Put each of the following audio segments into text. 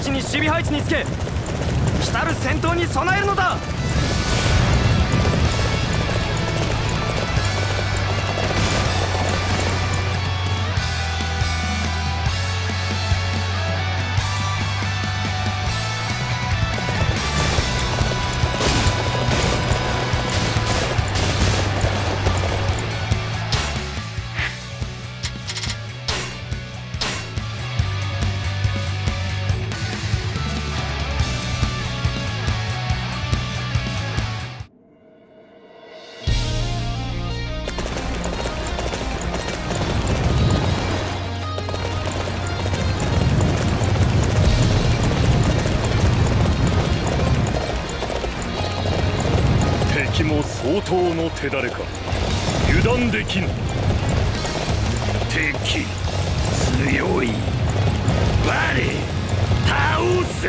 ちに守備配置につけ、来たる戦闘に備えるのだ。 相当の手だれか、油断できぬ。敵強い、我倒す。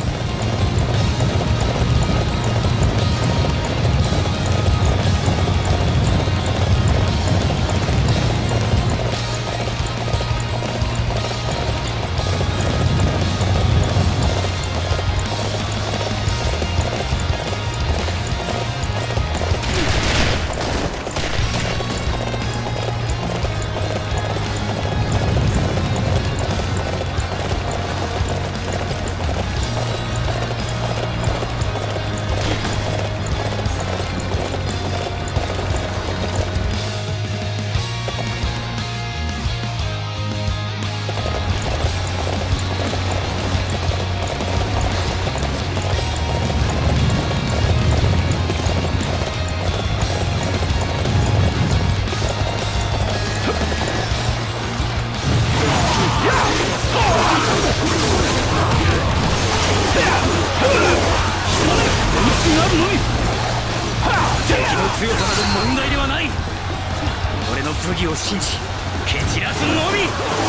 強さなど問題ではない。己の武技を信じ蹴散らすのみ。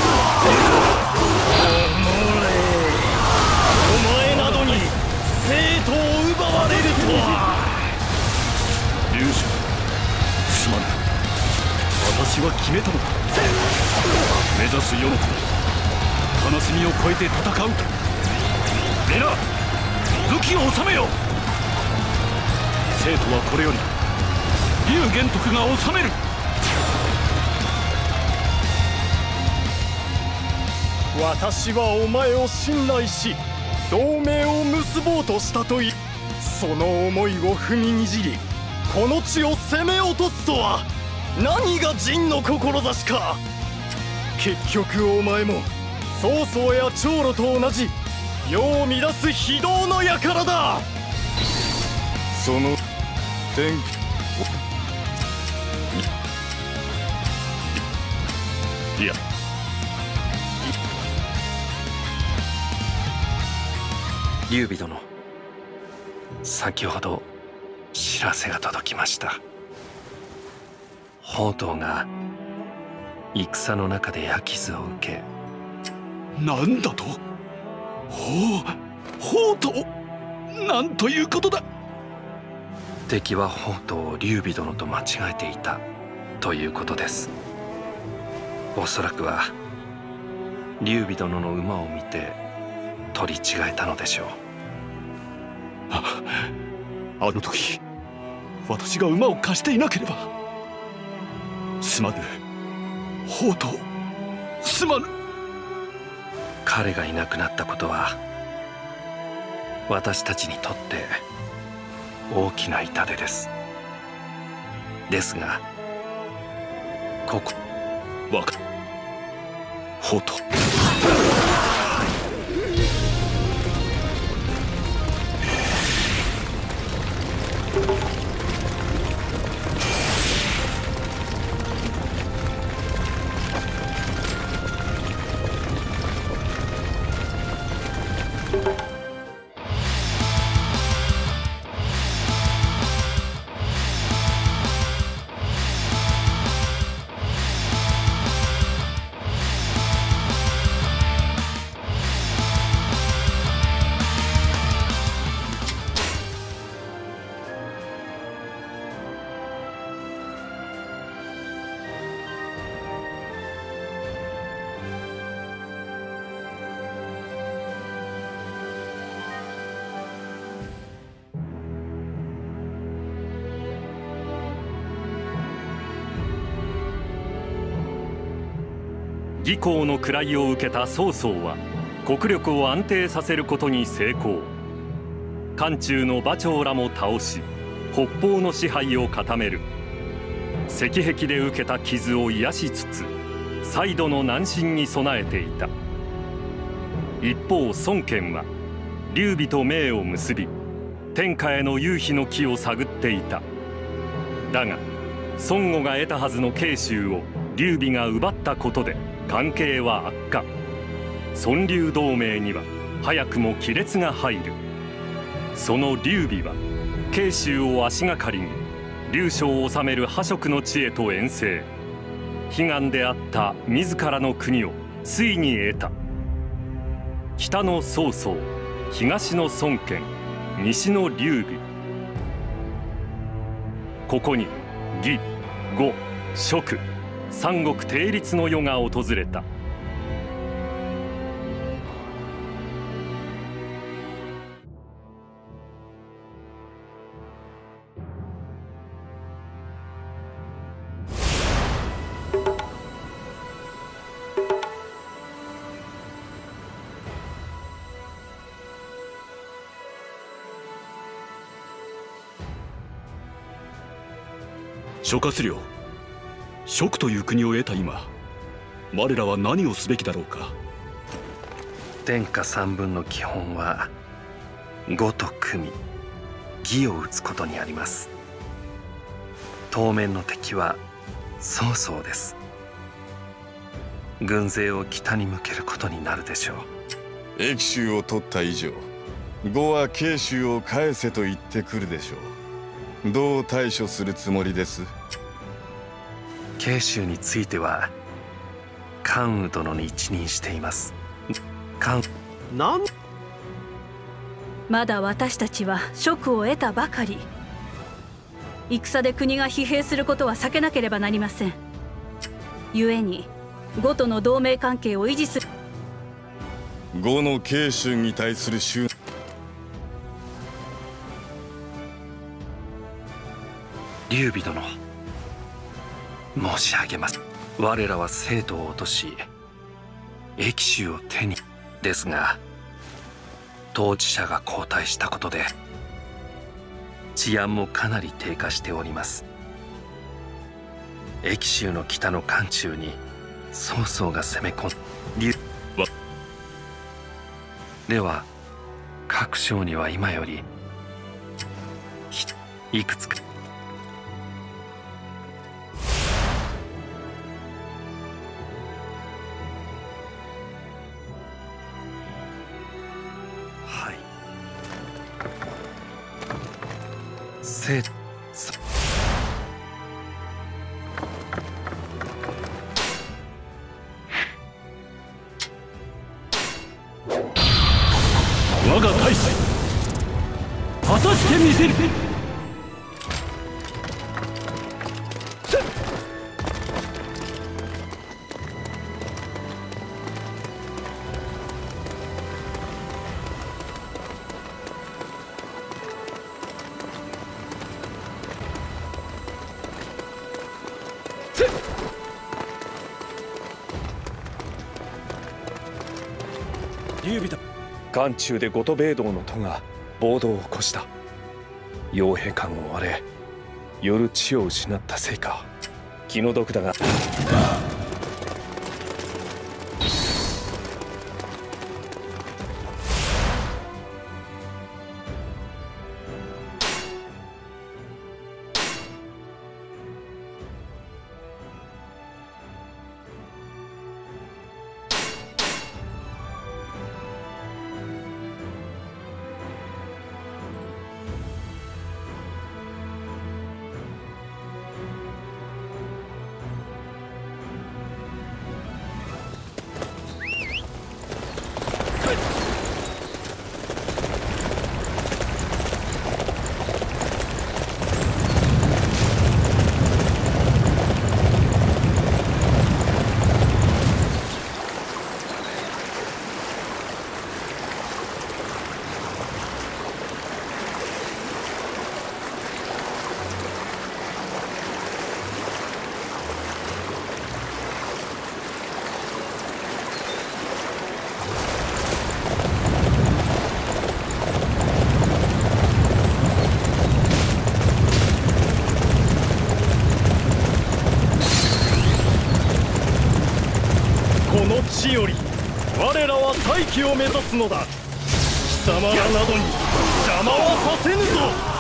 お前などに生徒を奪われるとは。 龍二、すまぬ。私は決めたのだ。目指す世の金隅を越えて戦うと。皆武器を収めよ。生徒はこれより龍玄徳が治める。 私はお前を信頼し同盟を結ぼうとしたといい、その思いを踏みにじりこの地を攻め落とすとは何が仁の志か。結局お前も曹操や長老と同じ世を乱す非道の輩だ。その天いや、 劉備殿、先ほど知らせが届きました。宝刀が戦の中で焼き傷を受け。 なんだと。宝刀、なんということだ。 敵は宝刀を劉備殿と間違えていたということです。おそらくは劉備殿の馬を見て取り違えたのでしょう。 あの時私が馬を貸していなければ。すまぬ宝刀、すまぬ。 彼がいなくなったことは私たちにとって大きな痛手です。ですがここわかる。宝刀、 魏公の位を受けた曹操は国力を安定させることに成功。漢中の馬長らも倒し、北方の支配を固める。石壁で受けた傷を癒しつつ、再度の南進に備えていた。一方孫権は劉備と盟を結び、天下への雄飛の機を探っていた。だが孫悟が得たはずの慶州を劉備が奪ったことで関係は悪化。孫劉同盟には早くも亀裂が入る。その劉備は慶州を足がかりに劉将を治める破蜀の地へと遠征。悲願であった自らの国をついに得た。北の曹操、東の孫権、西の劉備。ここに魏、呉、蜀、三国定律の世が訪れた。 諸葛亮、蜀という国を得た今、我らは何をすべきだろうか。 天下三分の基本は呉と組み魏を討つことにあります。当面の敵は曹操です。軍勢を北に向けることになるでしょう。 益州を取った以上、呉は慶州を返せと言ってくるでしょう。どう対処するつもりです？ 慶州については関羽殿に一任しています。 まだ私たちは職を得たばかり。戦で国が疲弊することは避けなければなりません。故に呉との同盟関係を維持する。 呉の慶州に対する劉備殿、申し上げます。我らは生徒を落とし益州を手にですが、統治者が交代したことで治安もかなり低下しております。益州の北の漢中に曹操が攻め込んでは、各省には今よりいくつか我が大使、果たしてみせる。 劉備だ。漢中で後戸兵道の徒が暴動を起こした。傭兵官を追われ夜血を失ったせいか気の毒だが、 日より我らは再起を目指すのだ。貴様らなどに邪魔はさせぬぞ。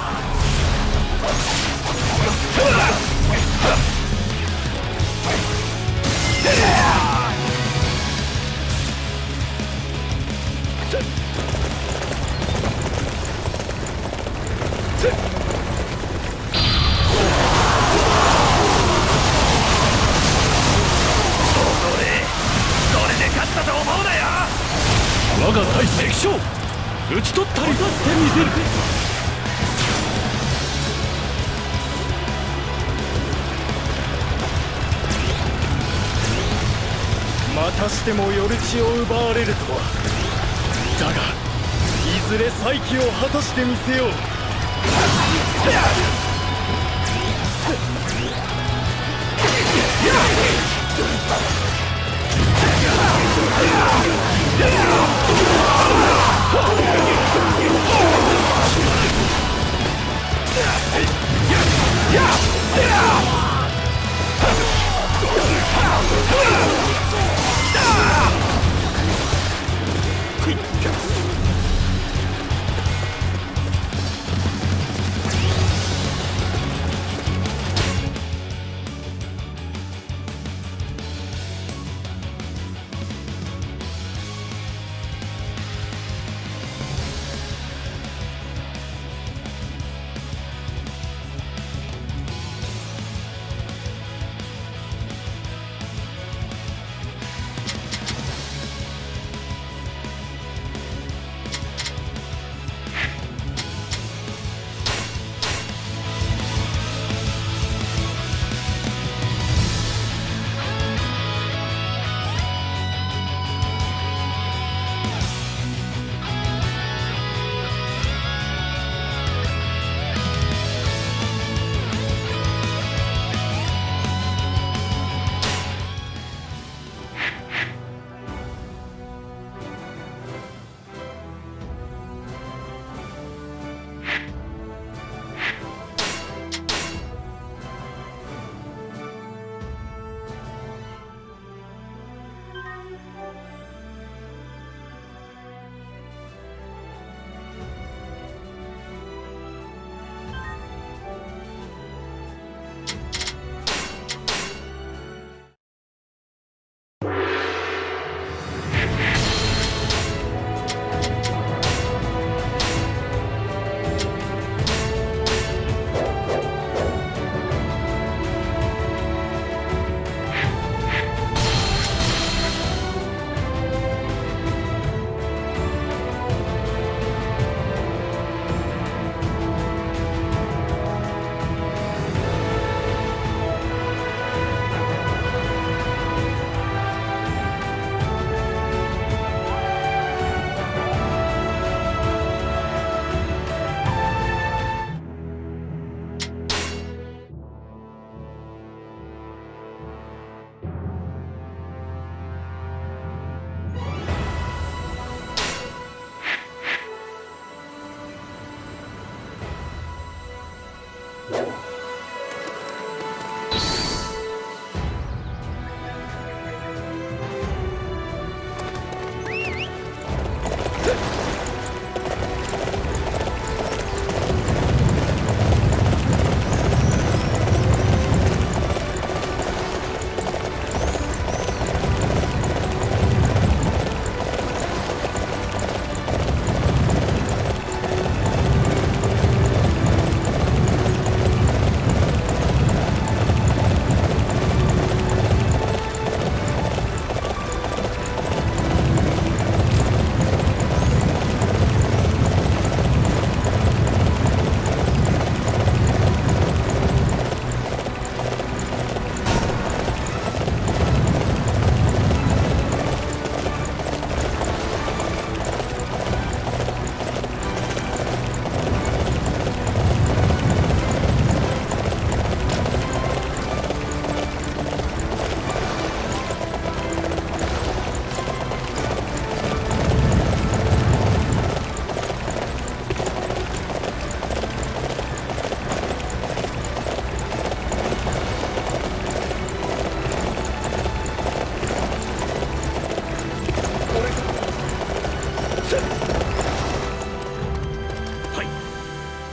我が大敵将討ち取ったりしてみせる。 またしても夜血を奪われるとは。だがいずれ再起を果たしてみせよう。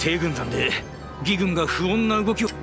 低軍団で義軍が不穏な動きを。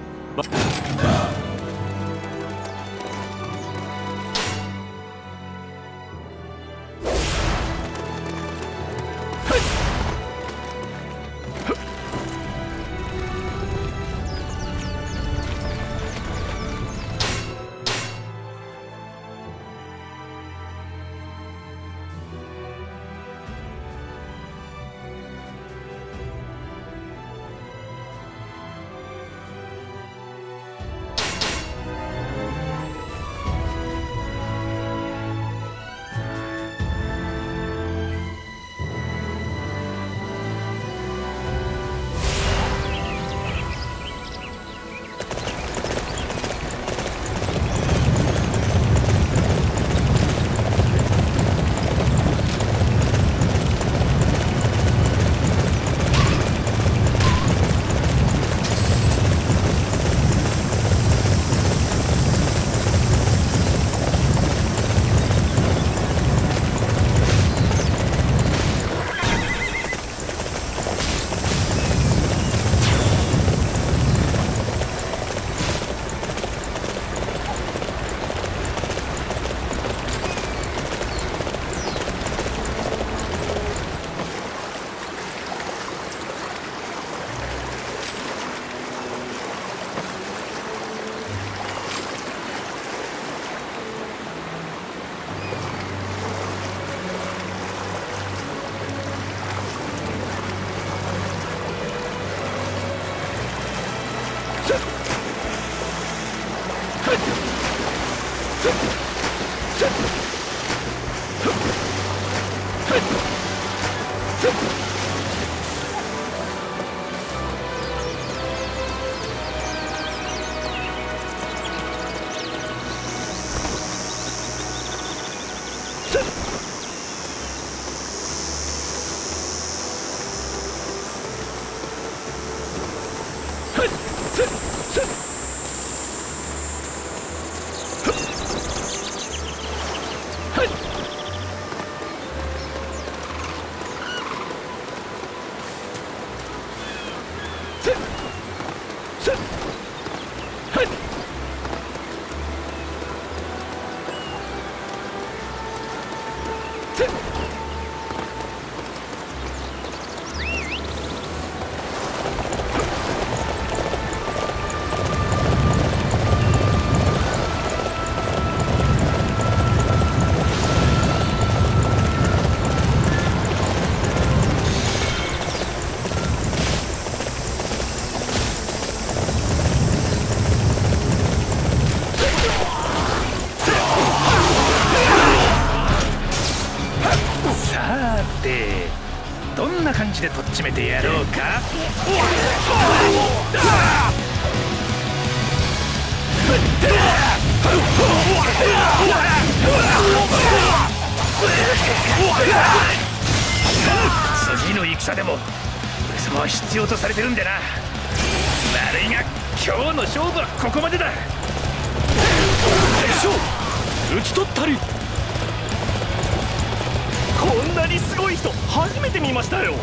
どんな感じでとっちめてやろうか。次の戦でも俺様は必要とされてるんでな。悪いが今日の勝負はここまでだ。 大将討ち取ったり。こんなにすごい人初めて見ましたよ。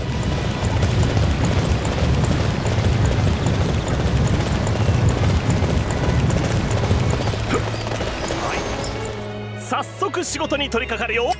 早速仕事に取り掛かるよ。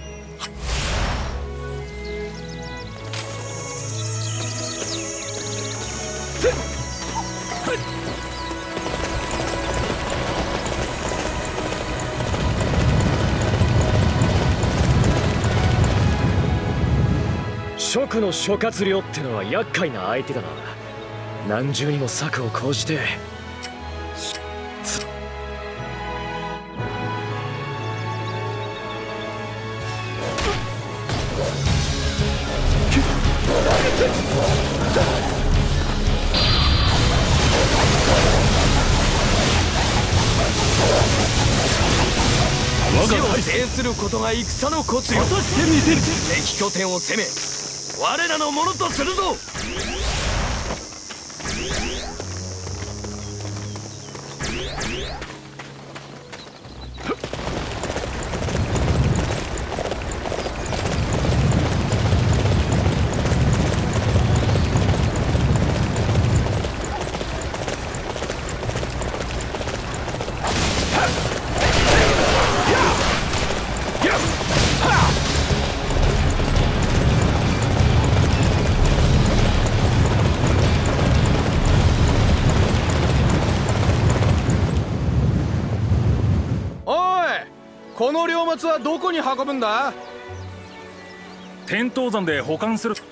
蜀の諸葛亮ってのは厄介な相手だな。何重にも策を講じて。 我がを制することが戦のコツよ。果たしてみせる。敵拠点を攻め我らのものとするぞ。 この領物はどこに運ぶんだ？ 天頭山で保管する。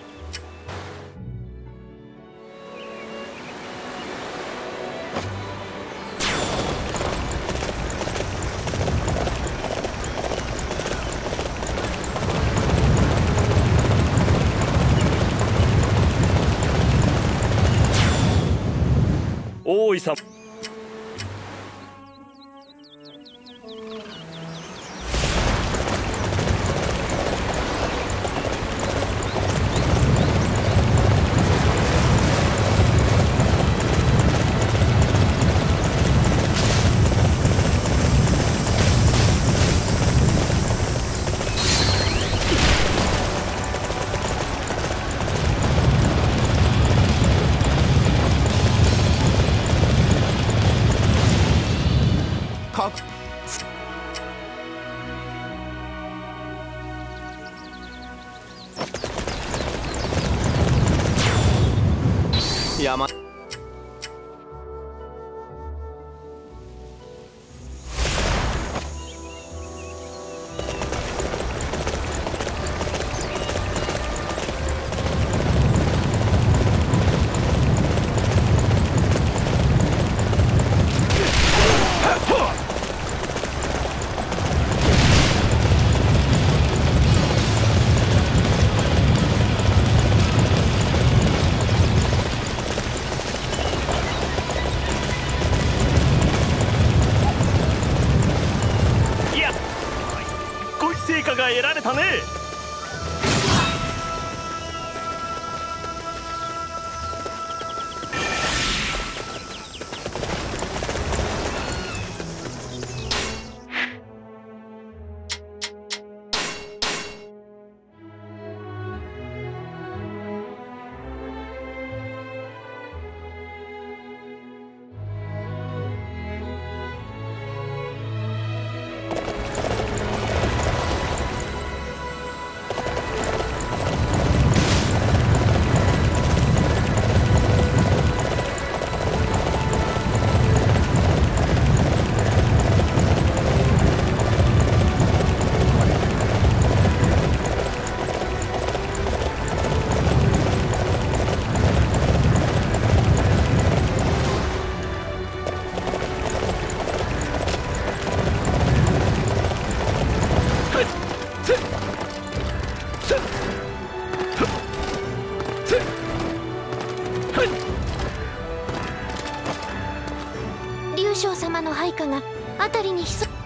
大井さん、 山成果が得られたね。 龍将様の配下が辺りに潜む。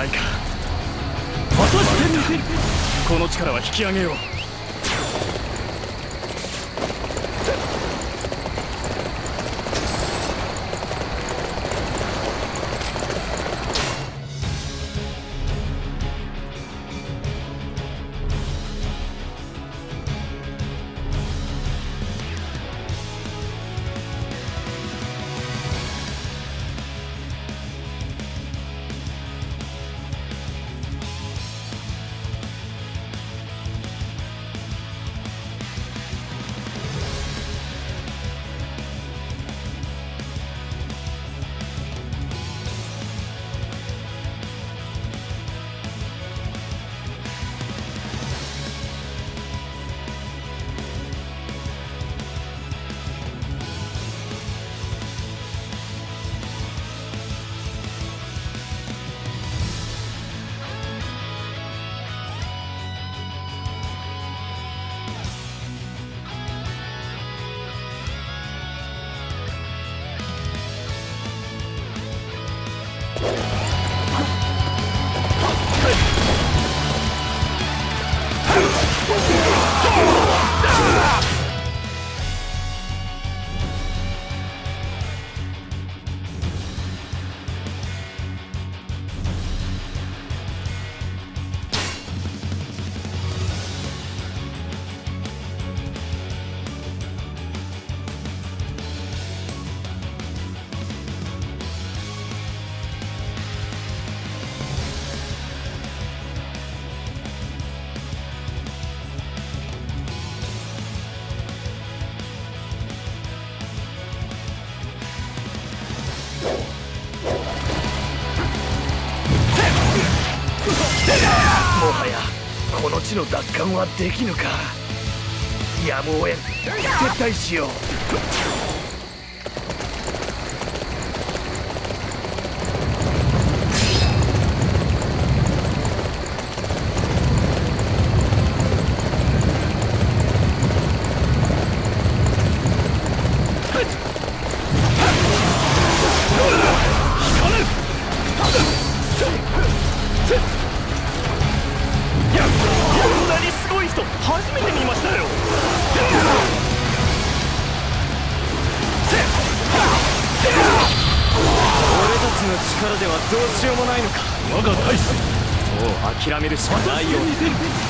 ないか。果たしてみせる。この力は引き上げよう。 もはやこの地の奪還はできぬか。やむを得ん。撤退しよう。 力ではどうしようもないのか。我が大使、もう諦めるしかないように。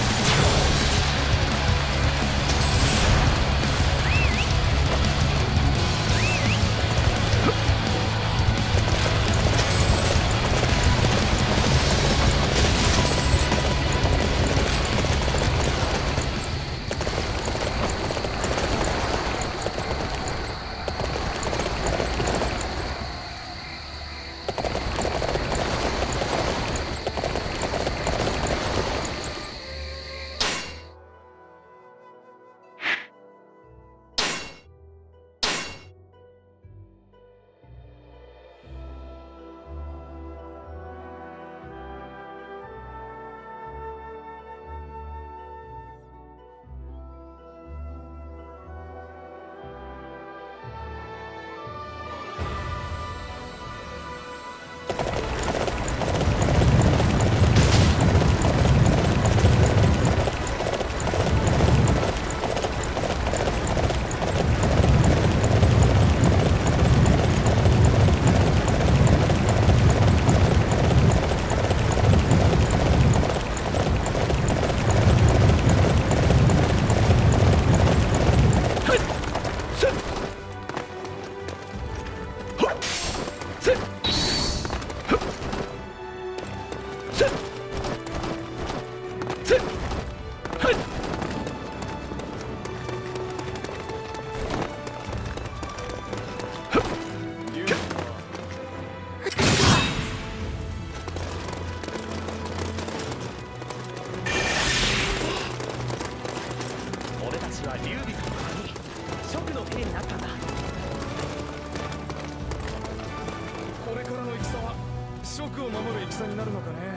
諸国を守る戦になるのかね。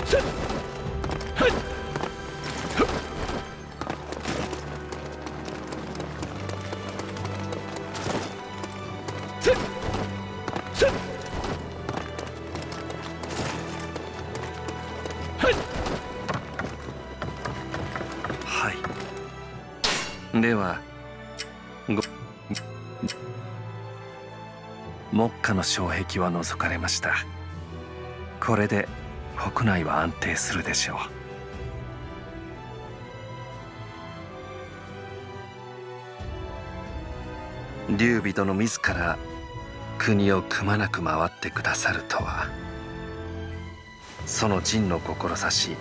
では目下の障壁は除かれました。これで国内は安定するでしょう。劉備殿自ら国をくまなく回ってくださるとは、その仁の志、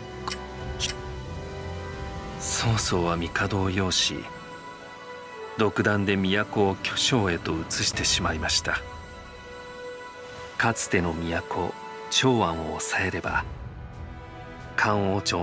曹操は帝を擁し、独断で都を巨匠へと移してしまいました。かつての都長安を抑えれば漢王朝、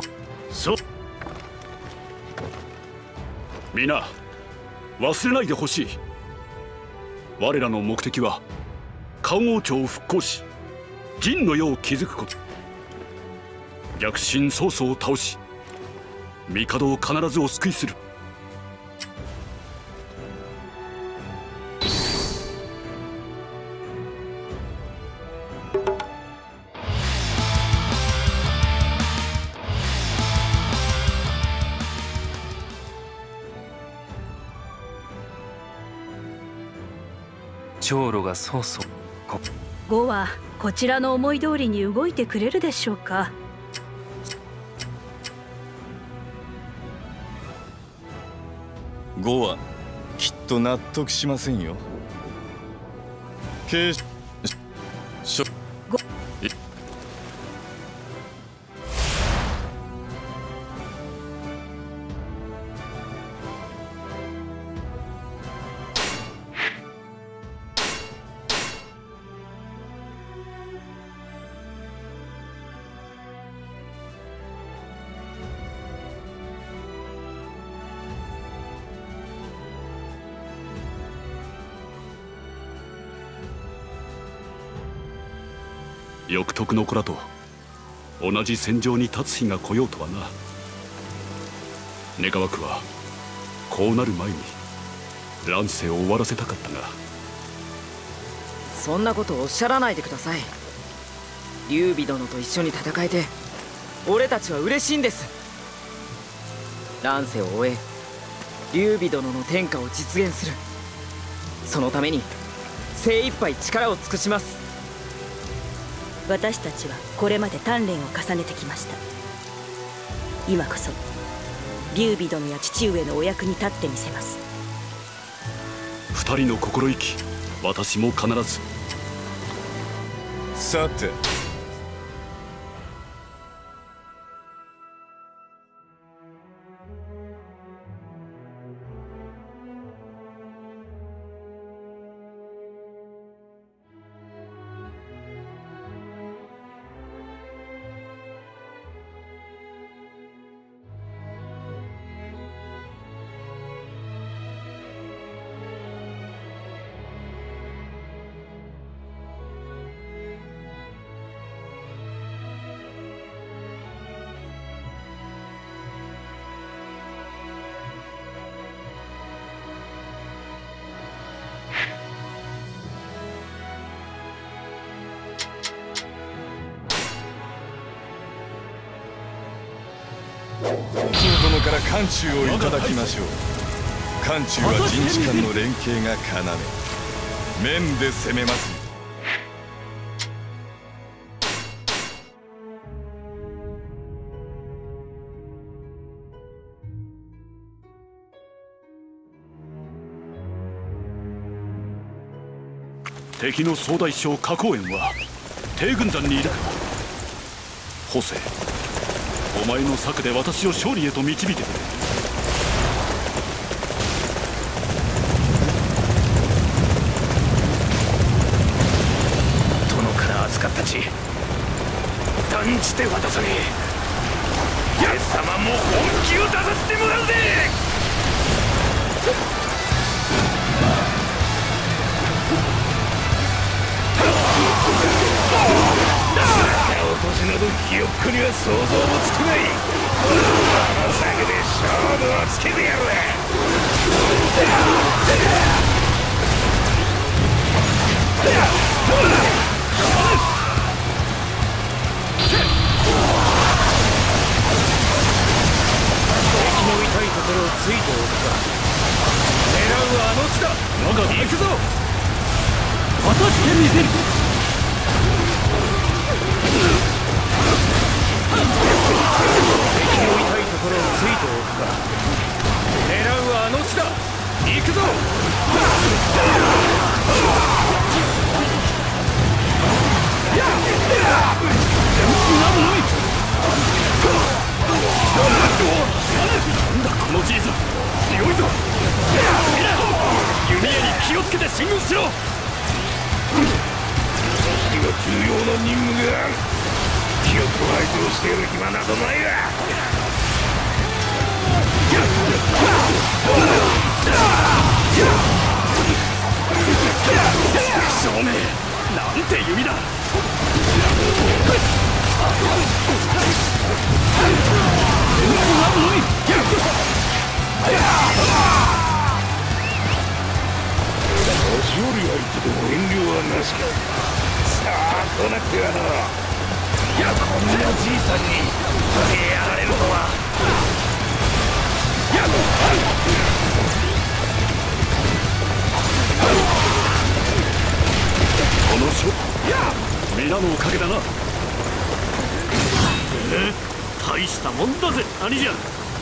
皆忘れないでほしい。我らの目的は漢王朝を復興し、仁の世を築くこと。逆臣曹操を倒し、帝を必ずお救いする。 長老が曹操、 呉はこちらの思い通りに動いてくれるでしょうか。 呉はきっと納得しませんよ。 欲得の子らと同じ戦場に立つ日が来ようとはな。願わくはこうなる前に乱世を終わらせたかったが。 そんなことおっしゃらないでください。劉備殿と一緒に戦えて俺たちは嬉しいんです。乱世を終え劉備殿の天下を実現する、そのために精一杯力を尽くします。 私たちはこれまで鍛錬を重ねてきました。今こそ劉備殿や父上のお役に立ってみせます。 二人の心意気、私も必ず。 さて、曹殿から漢中をいただきましょう。漢中は陣地間の連携が要、面で攻めます。 敵の総大将花公園は帝軍山にいるか。補正、お前の策で私を勝利へと導いてくれ。 殿から預かった地、断じて渡さねえ。イエス様も本気を出させてもらうぜ。落としなどひよっこには想像もつかない。この策で勝負をつけてやる。 敵の痛いところをついておくか。狙うはあの地だ。行くぞ。 果たしてみせる。 敵の痛いところをついておくか。狙うはあの地だ。行くぞ。 なんだこのじいさん、強いぞ。みんな弓矢に気をつけて進軍しろ。 君は重要な任務がある。ひよっこ相手をしている暇などないわ。 少年、なんて弓だ。 年寄り相手でも遠慮はなしか。さあこうなってはな。こんなじいさんにやられるとは。 この勝負、皆のおかげだな。大したもんだぜ、兄じゃ。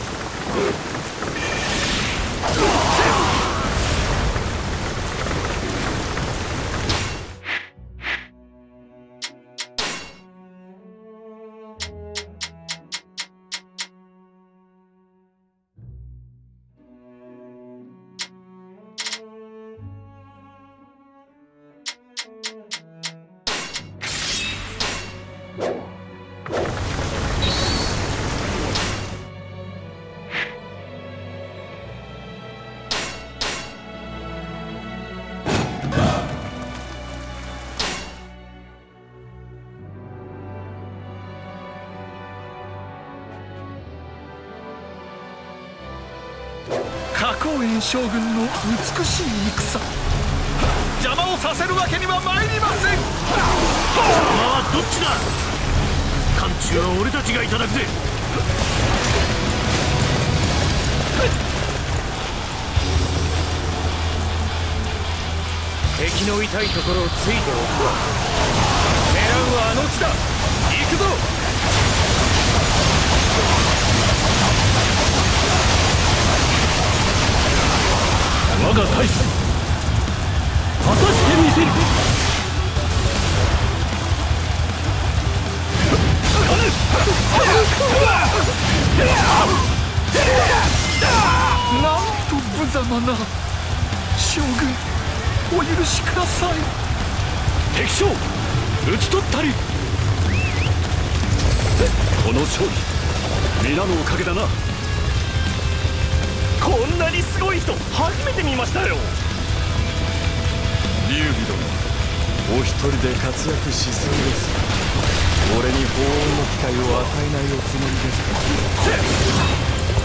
花公園将軍の美しい戦、邪魔をさせるわけには参りません。邪魔はどっちだ。艦中は俺たちがいただくぜ。 敵の痛いところをついておくわ。狙うはあの地だ。行くぞ。 我が大使、果たしてみせる。なんと無様な。将軍、お許しください。敵将、討ち取ったり。この勝利、皆のおかげだな。こんなにすごい人初めて見ましたよ。 劉備殿、お一人で活躍しすぎです。俺に報恩の機会を与えないおつもりですか。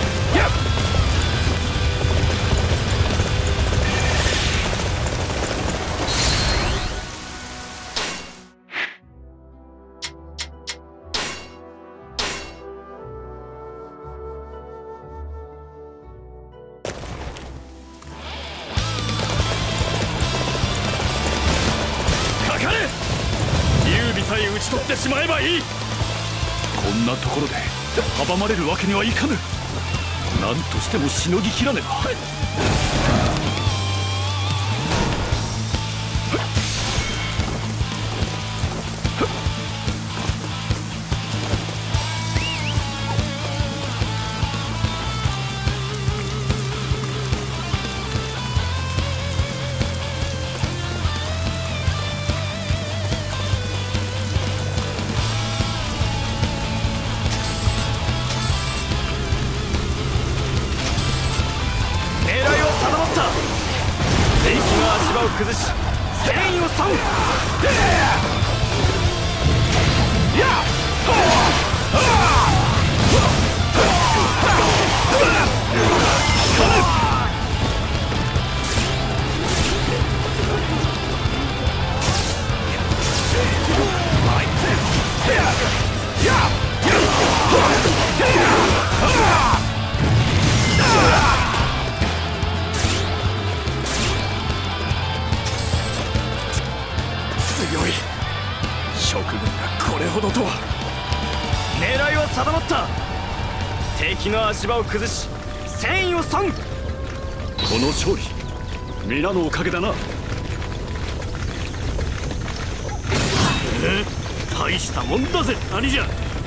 さえ討ち取ってしまえばいい。こんなところで阻まれるわけにはいかぬ。何としてもしのぎきらねば。 崩し戦意を損。 いは定まった。敵の足場を崩し戦意を損。この勝利皆のおかげだな。 大したもんだぜ兄じゃ。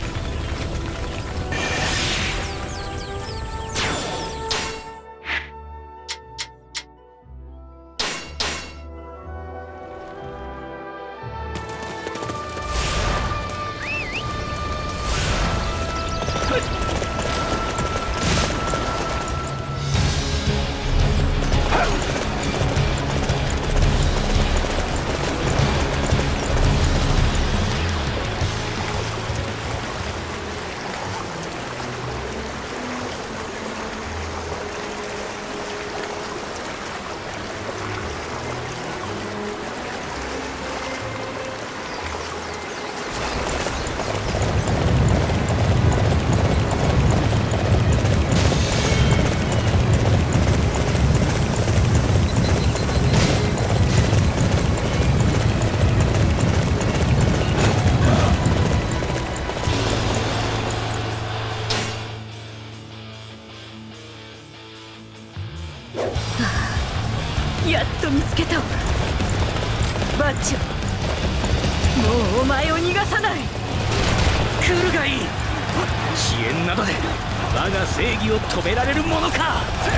やっと見つけたわバッチョ。もうお前を逃がさない。 来るがいい。支援などで我が正義を止められるものか。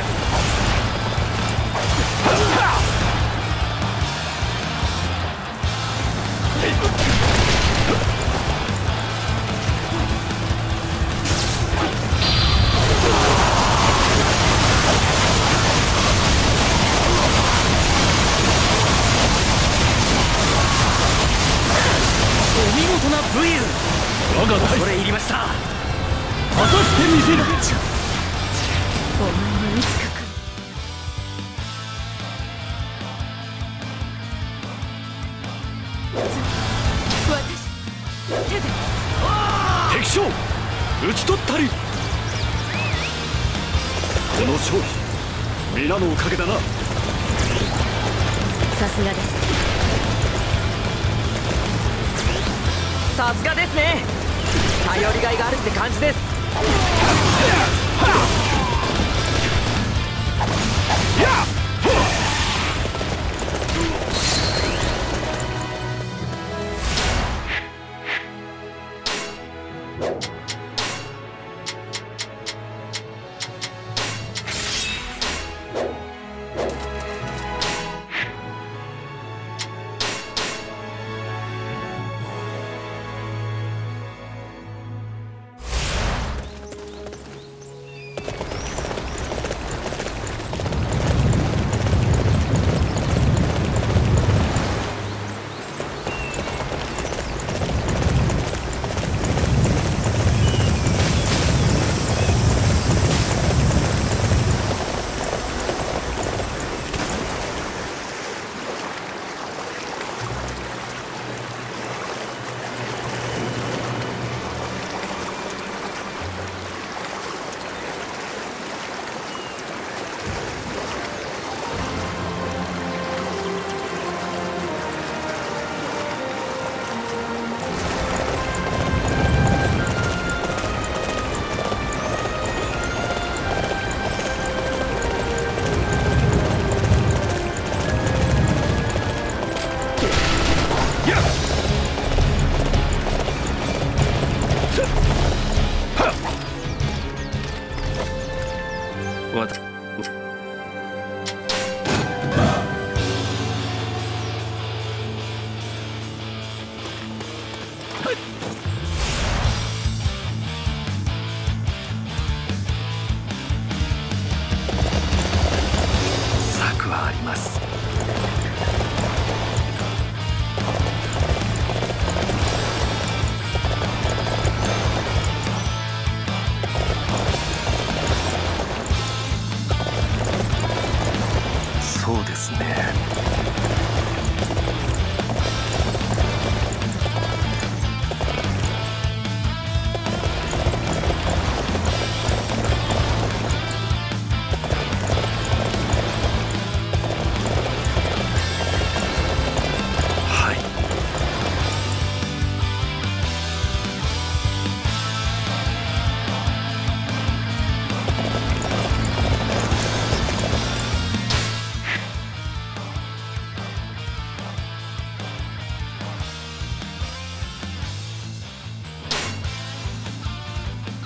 お見事な武勇。我が恐れ入りました。果たしてみせる。 お前のいつか私手で敵将討ち取ったり。この勝利皆のおかげだな。 さすがです。 さすがですね。頼りがいがあるって感じです。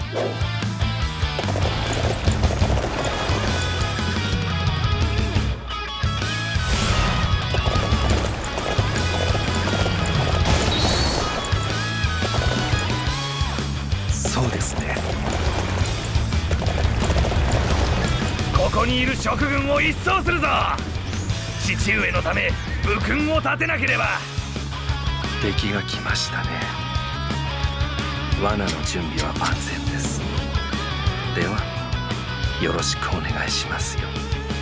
そうですね。 ここにいる諸軍を一掃するぞ。父上のため武勲を立てなければ。 敵が来ましたね。罠の準備は万全です。ではよろしくお願いしますよ。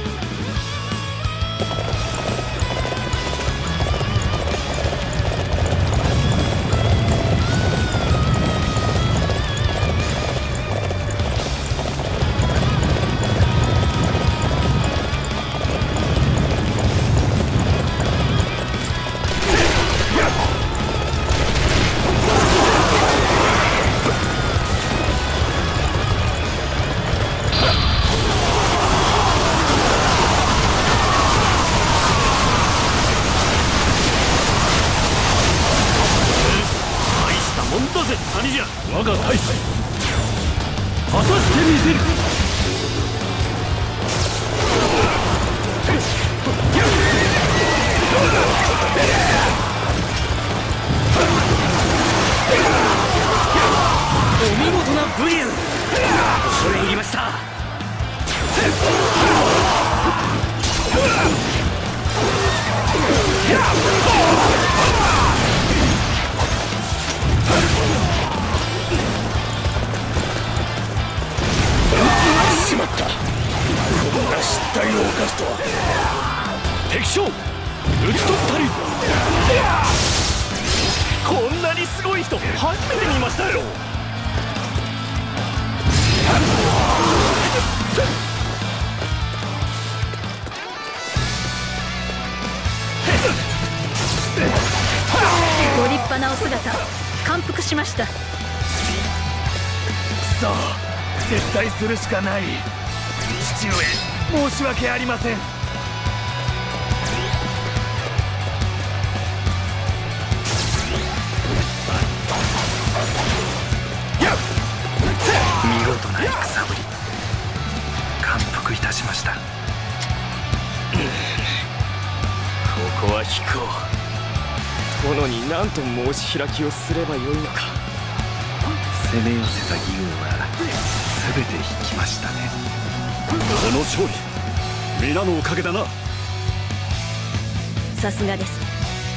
我が大祭果たしてみせる。 お見事な武勇、恐れ入りました。しまった。こんな失態を犯すとは。 敵将討ち取ったり。こんなにすごい人初めて見ましたよ。 ご立派なお姿、感服しました。 そう撤退するしかない。父上、申し訳ありません。 見事な戦ぶり、感服いたしました。 ここは引こう。殿に何と申し開きをすればよいのか。 攻め寄せた義軍は全て引きましたね。 この勝利、皆のおかげだな。 さすがです。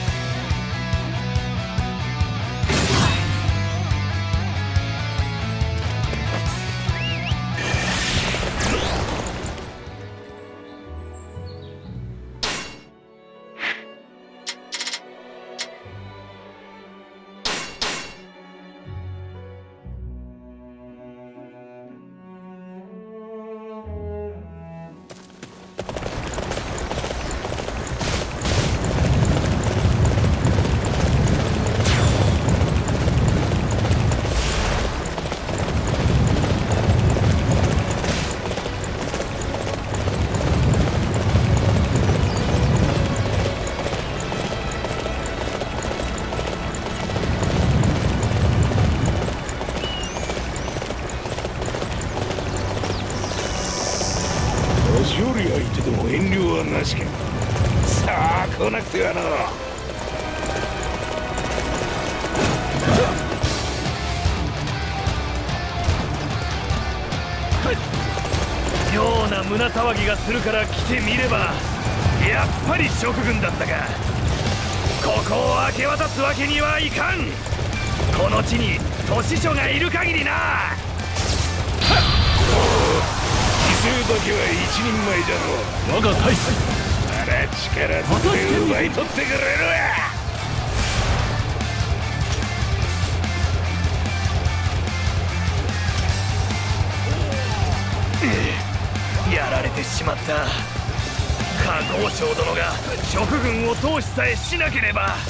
勝利相手でも遠慮はなしか。さあ来なくてはな。妙な胸騒ぎがするから来てみれば、やっぱり蜀軍だったか。ここを明け渡すわけにはいかん。この地に都市書がいる限りな。犠牲だけは一人前じゃろ。 我が大祭、 あら力ずくで奪い取ってくれるわ。やられてしまった。加合将殿が蜀軍を通しさえしなければ。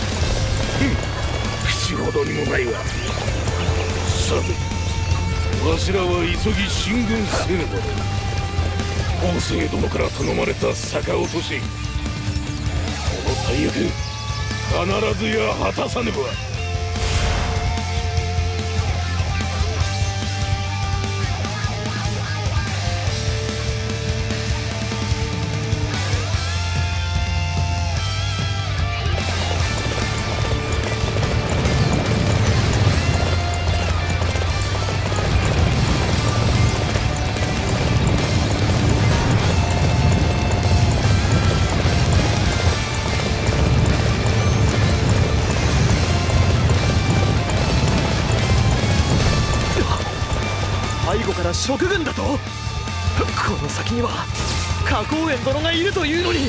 口ほどにもないわ。さて、わしらは急ぎ進軍せねば。法政殿から頼まれた逆落とし、この大役必ずや果たさねば。 背後から蜀軍だと。この先には花公園殿がいるというのに。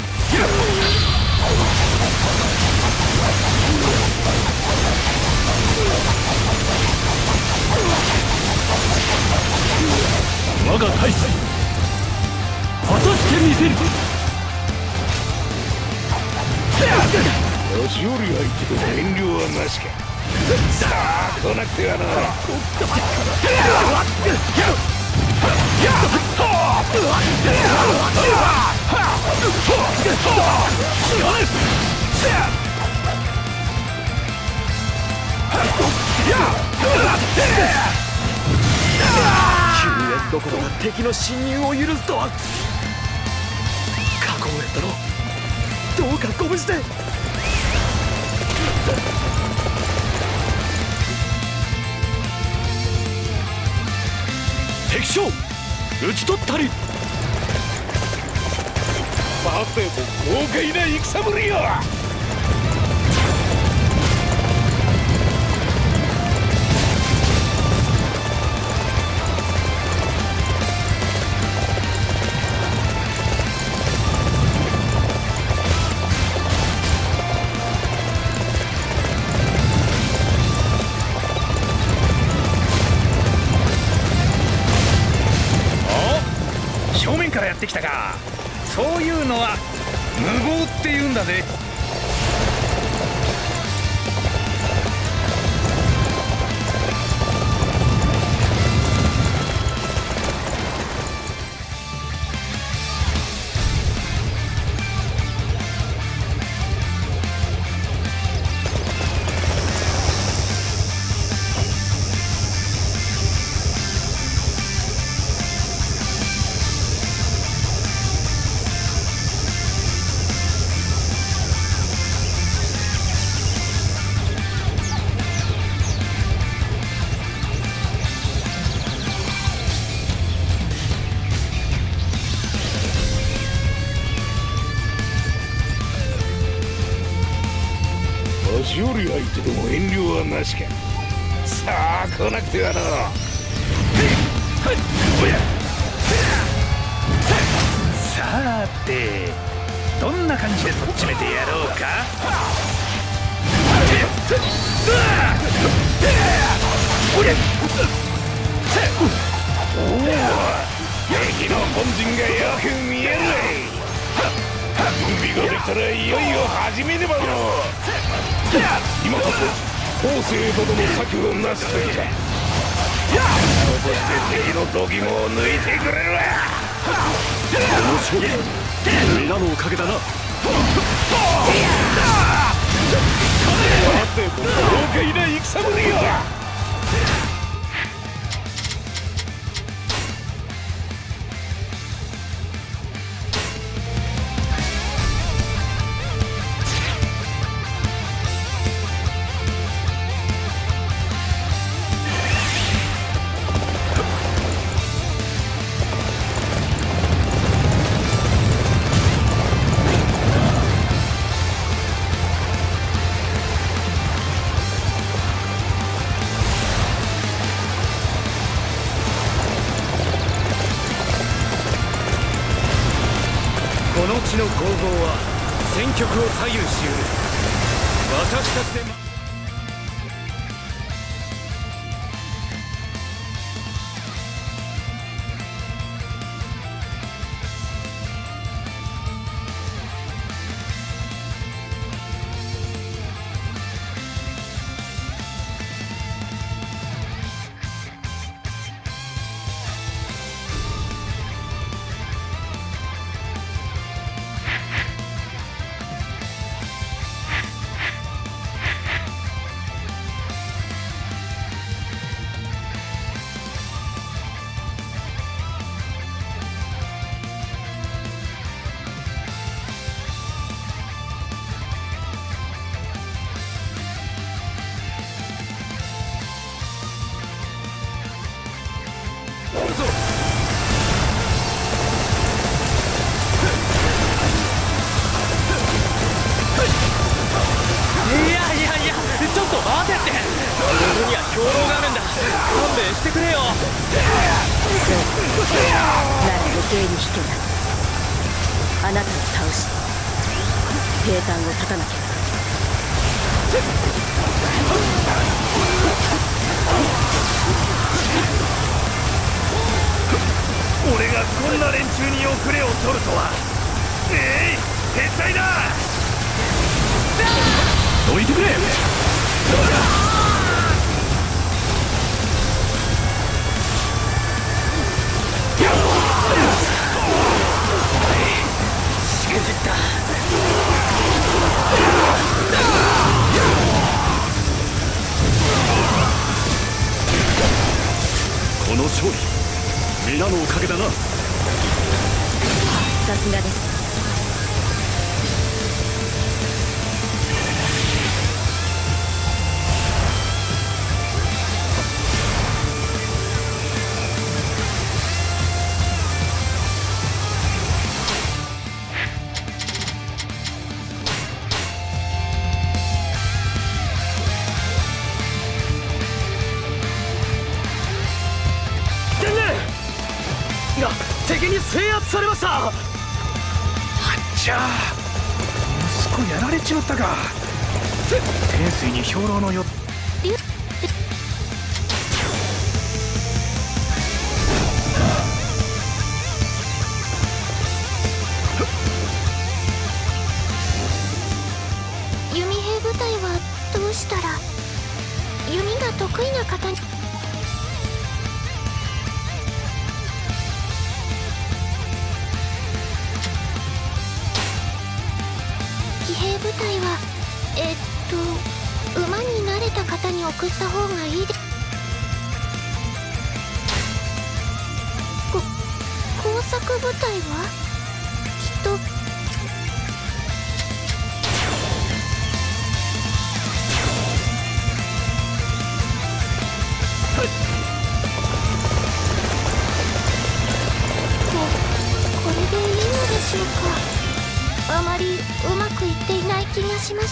我が大祭果たしてみせる。 年寄り相手でも遠慮はなしか。さあ来なくてはな。 救援どころか敵の侵入を許すとは。花公園殿、どうかご無事で。 敵将討ち取ったり。 さても豪快な戦ぶりよ。 正面からやってきたか。そういうのは無謀って言うんだぜ。年寄り相手でも遠慮はなしか。さあ来なくてはな。 さてどんな感じでとっちめてやろうか。 おお、敵の本陣がよく見える。準備ができたらいよいよ始めねばの。今こそ後世殿の策をなす時だ。そして敵の度肝を抜いてくれるわ。 この勝負皆のおかげだな。 さて豪快な戦ぶりよ。 この地の攻防は戦局を左右しうる。私たちでちょっと待てって。俺には兵糧があるんだ。勘弁してくれよ。 そうなら余計に引けない。あなたを倒して平坦を立たなければ。 俺がこんな連中に遅れを取るとは。撤退だ。どいてくれ。 しくじった。 この勝利皆のおかげだな。 さすがです。 が敵に制圧されました。あっちゃ息子やられちまったか。天水に兵糧のよ弓兵部隊はどうしたら。弓が得意な方に。騎兵部隊は馬に慣れた方に送った方がいいで。工作部隊はきっと。これでいいのでしょうか。あまりうまくいっていない気がします。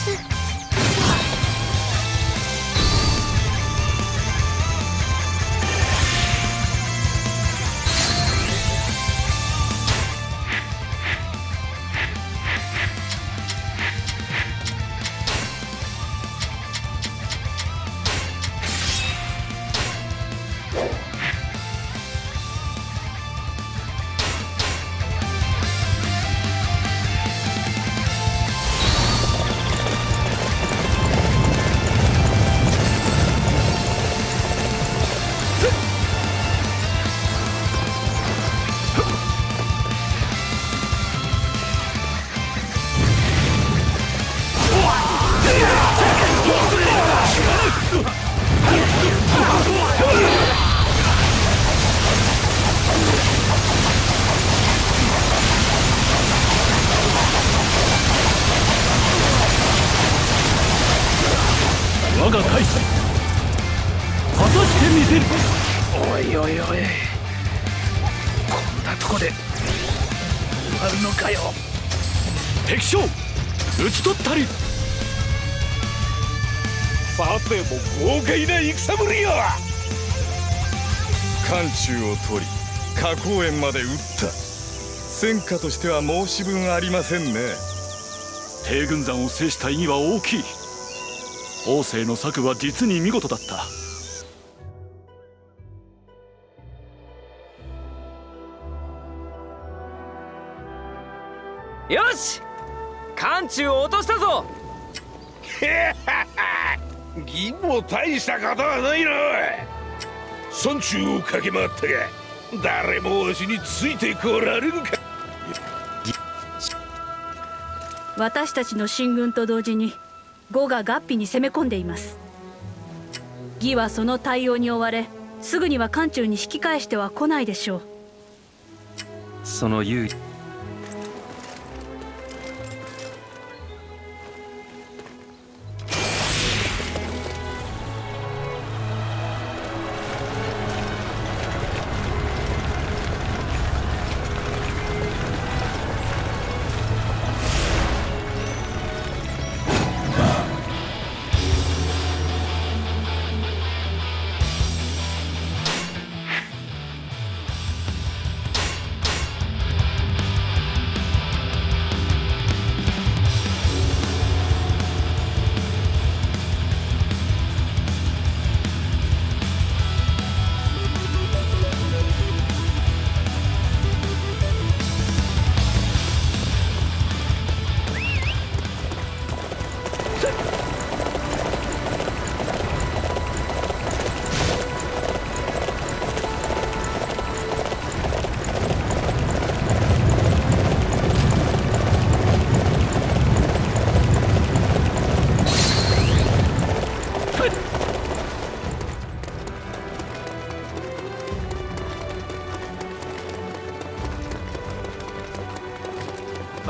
我が大使果たしてみせる。 おいおいおい、こんなとこで終わるのかよ。 敵将討ち取ったり。 さても豪快な戦ぶりよ。 漢中を取り花公園まで撃った。戦果としては申し分ありませんね。 帝軍山を制した意義は大きい。王政の策は実に見事だった。 よし、漢中を落としたぞ。 義も大したことはないな。村中を駆け回ったが誰もわしについてこられるか。 私たちの進軍と同時に呉が合皮に攻め込んでいます。義はその対応に追われ、すぐには漢中に引き返しては来ないでしょう。 その優位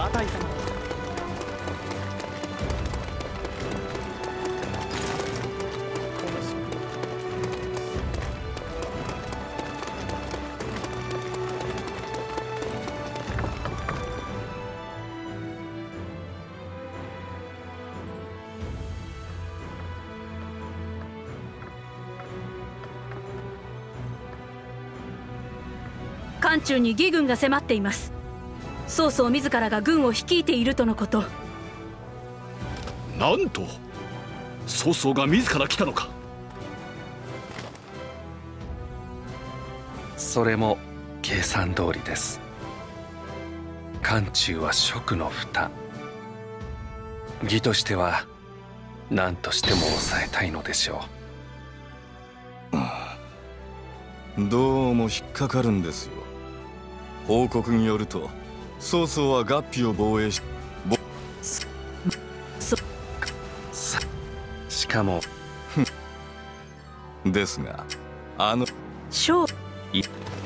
マタイ様。 漢中に義軍が迫っています。曹操自らが軍を率いているとのこと。 なんと曹操が自ら来たのか。 それも計算通りです。漢中は蜀の蓋。義としては何としても抑えたいのでしょう。どうも引っかかるんですよ。報告によると曹操は合皮を防衛し、 しかもですが勝い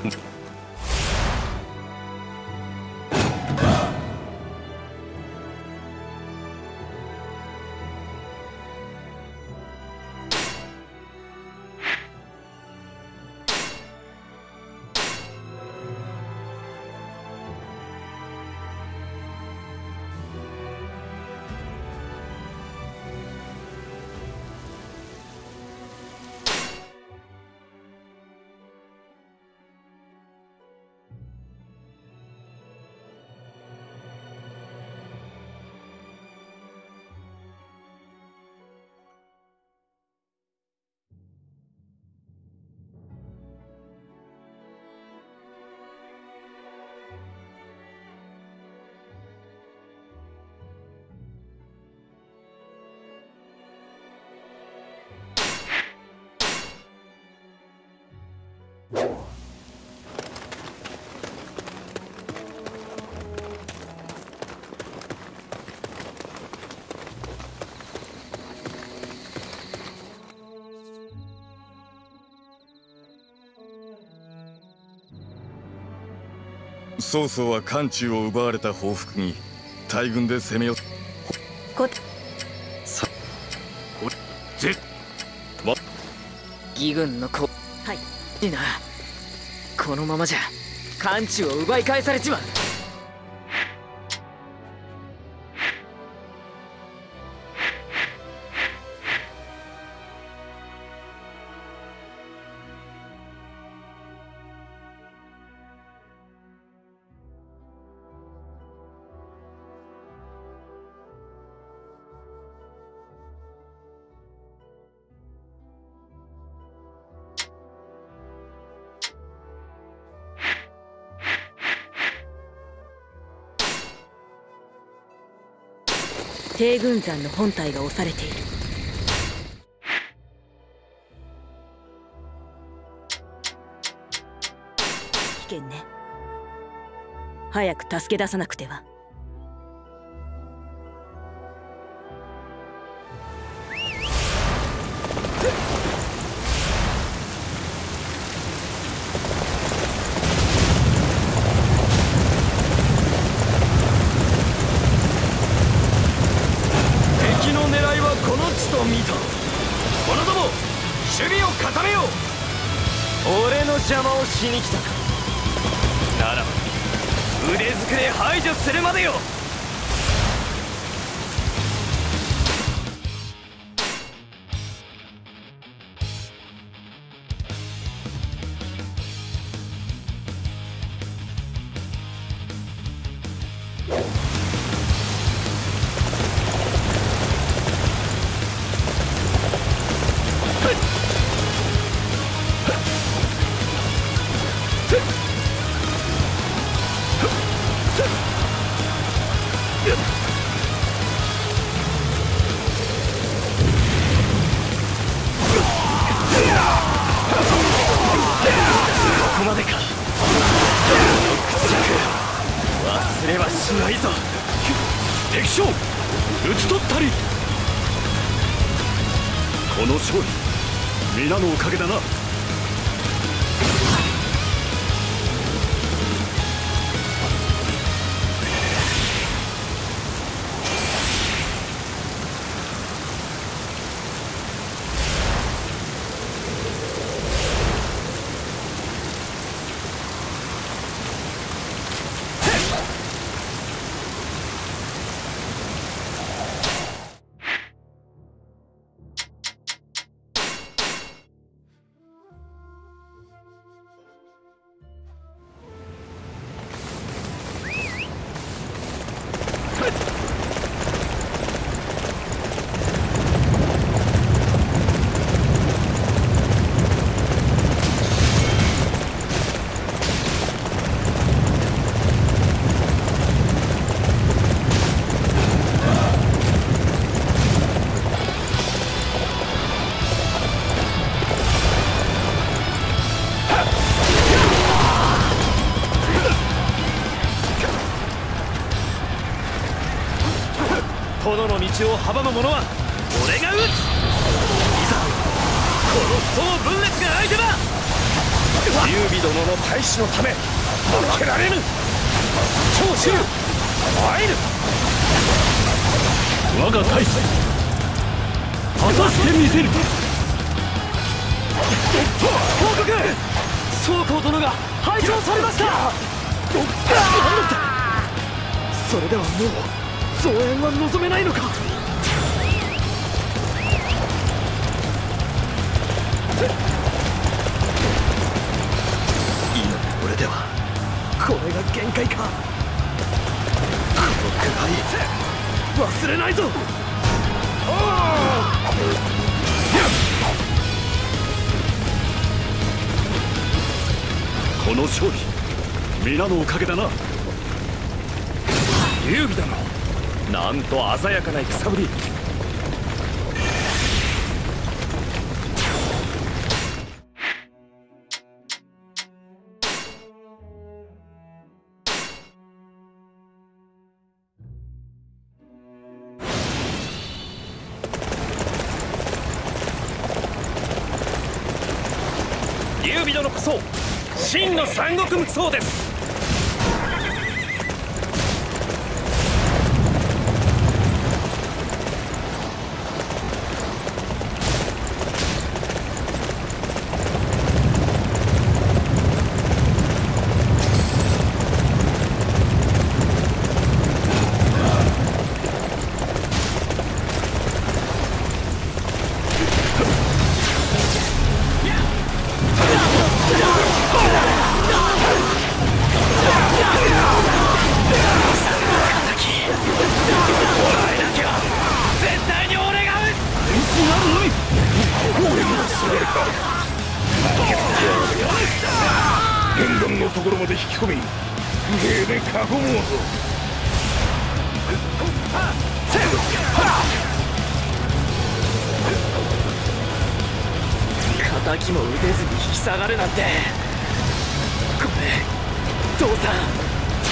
曹操は漢中を奪われた報復に大軍で攻めよ義軍の子はいいいな。このままじゃ漢中を奪い返されちまう。 帝軍山の本体が押されている。危険ね。早く助け出さなくては。 邪魔をしに来たか。ならば腕づくで排除するまでよ。 この勝利皆のおかげだな。 炎の道を阻む者は俺が撃つ。いざこの総分裂が相手だ。 劉備殿の大使のため負けられぬ。長州参る。 我が大使果たしてみせる。 報告、曹公殿が排除されました。それではもう増援は望めないのか。今の俺ではこれが限界か。このくらい忘れないぞ。 この勝利皆のおかげだな。 劉備殿、なんと鮮やかな戦ぶり。劉備殿こそ真の三国無双です。 沿岸のところまで引き込み、兵で囲もうぞ。 敵も撃てずに引き下がるなんて、これ父さん。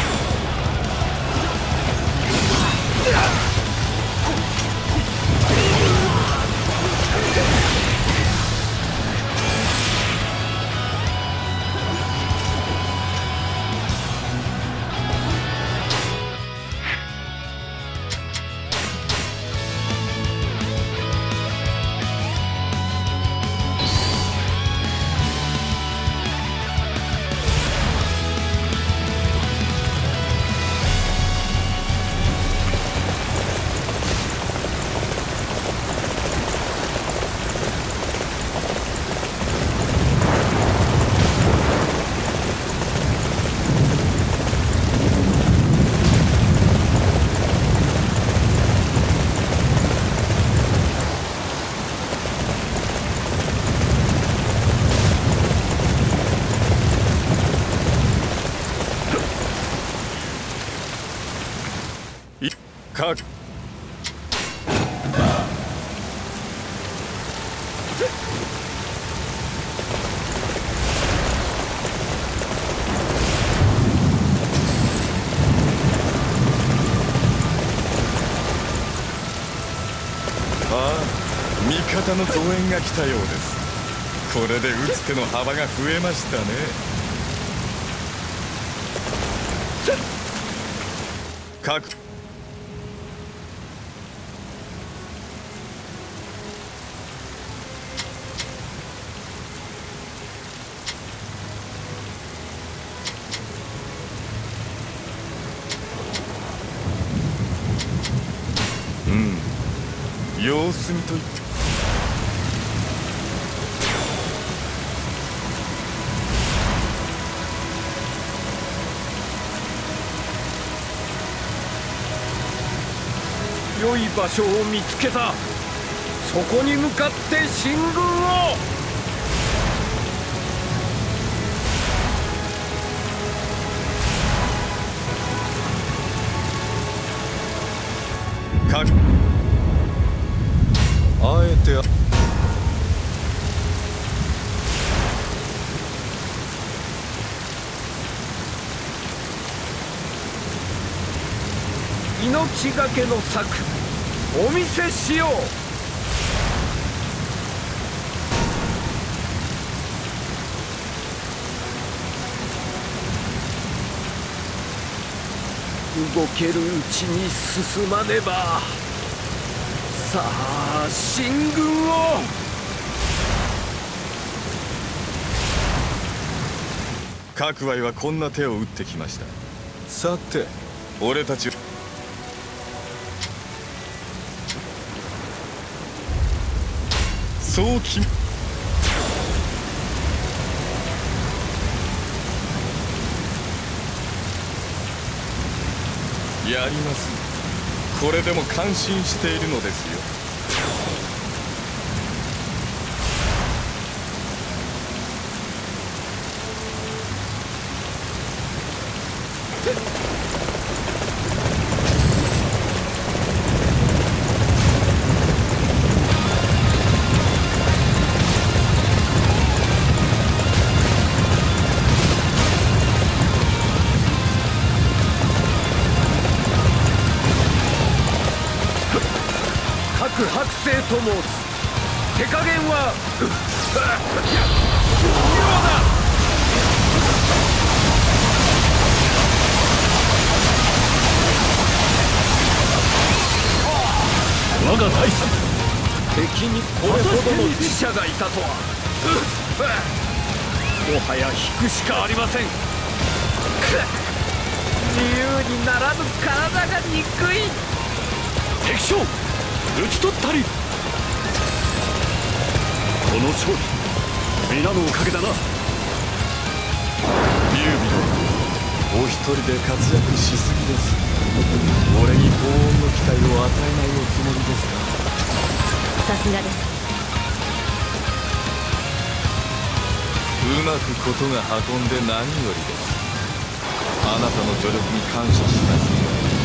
か味方の増援が来たようです。これで打つ手の幅が増えましたね。各様子見といって良い場所を見つけた。そこに向かって進軍を。 あえて命がけの策、 お見せしよう。動けるうちに進まねば。さあ進軍を。 各界はこんな手を打ってきました。さて俺たちそう決めやります。これでも感心しているのですよ。 白星と申す。手加減は我が大佐、 敵にこれほどの死者がいたとは。もはや引くしかありません。自由にならぬ体が憎い。 敵将討ち取ったり。この勝利皆のおかげだな。 劉備殿、お一人で活躍しすぎです。俺に高温の期待を与えないおつもりですか。 さすがです。 うまくことが運んで何よりです。あなたの助力に感謝します。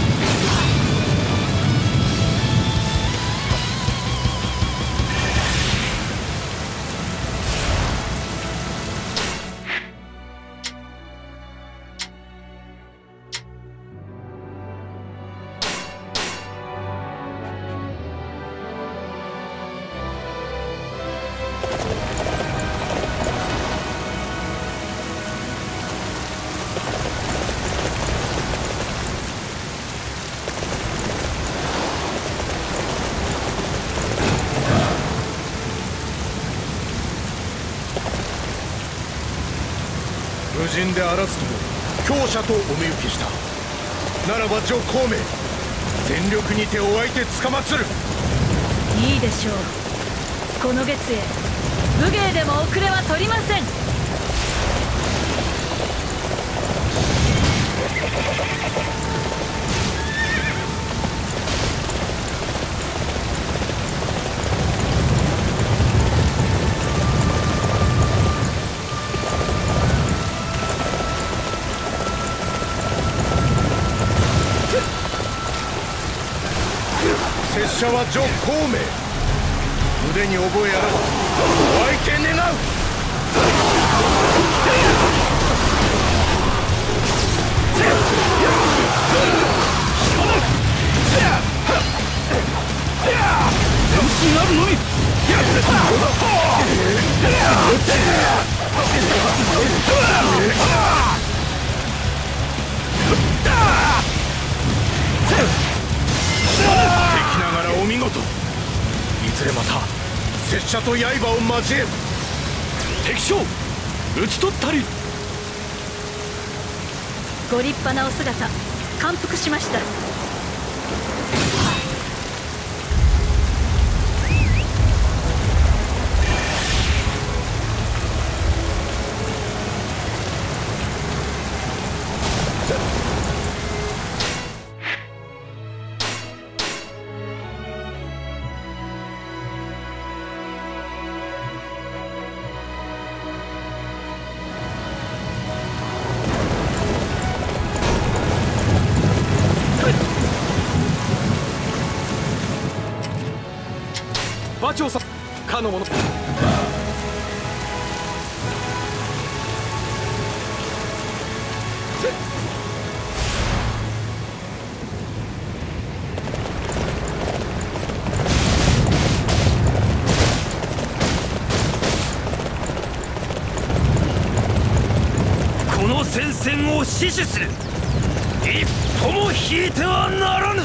無人であらずとも強者とお見受けした。ならば上孔明、全力にてお相手つかまつる。 いいでしょう。この月へ武芸でも遅れは取りません。 拙者は上孔明、腕に覚えあらばお相手願う。 前進あるのみ。 敵ながらお見事。いずれまた拙者と刃を交える。 敵将討ち取ったり。 ご立派なお姿、感服しました。 馬長さん、かの者。 戦線を死守する。一歩も引いてはならぬ。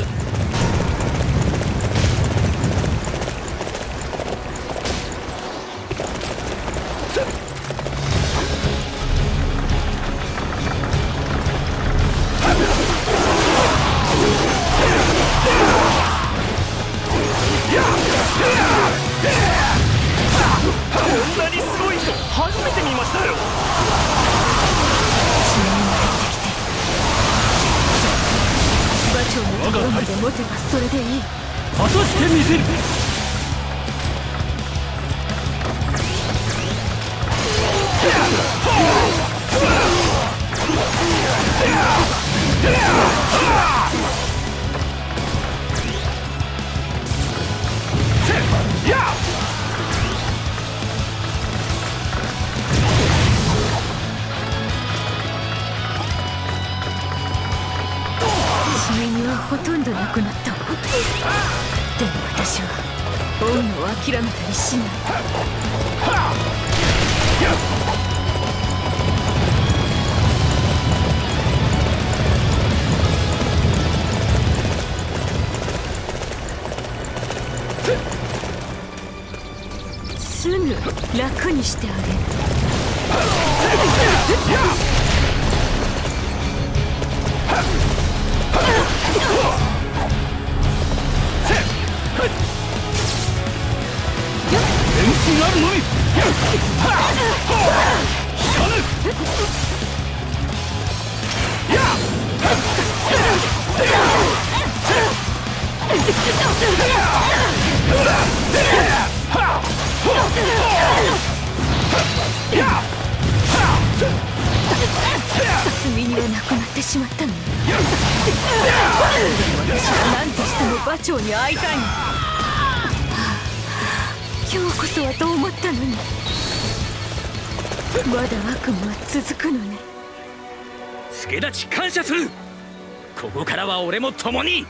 こんなにすごい人初めて見ましたよ。 馬長のところまで持てばそれでいい。 果たしてみせる。 血にはほとんどなくなったわ。でも私は追うのを諦めたりしない。すぐ楽にしてあげる。 天気あるのみ。 炭にはなくなってしまったの。私は何としても馬長に会いたいの。今日こそはと思ったのに。まだ悪夢は続くのね。 助太刀感謝する。ここからは俺も共に。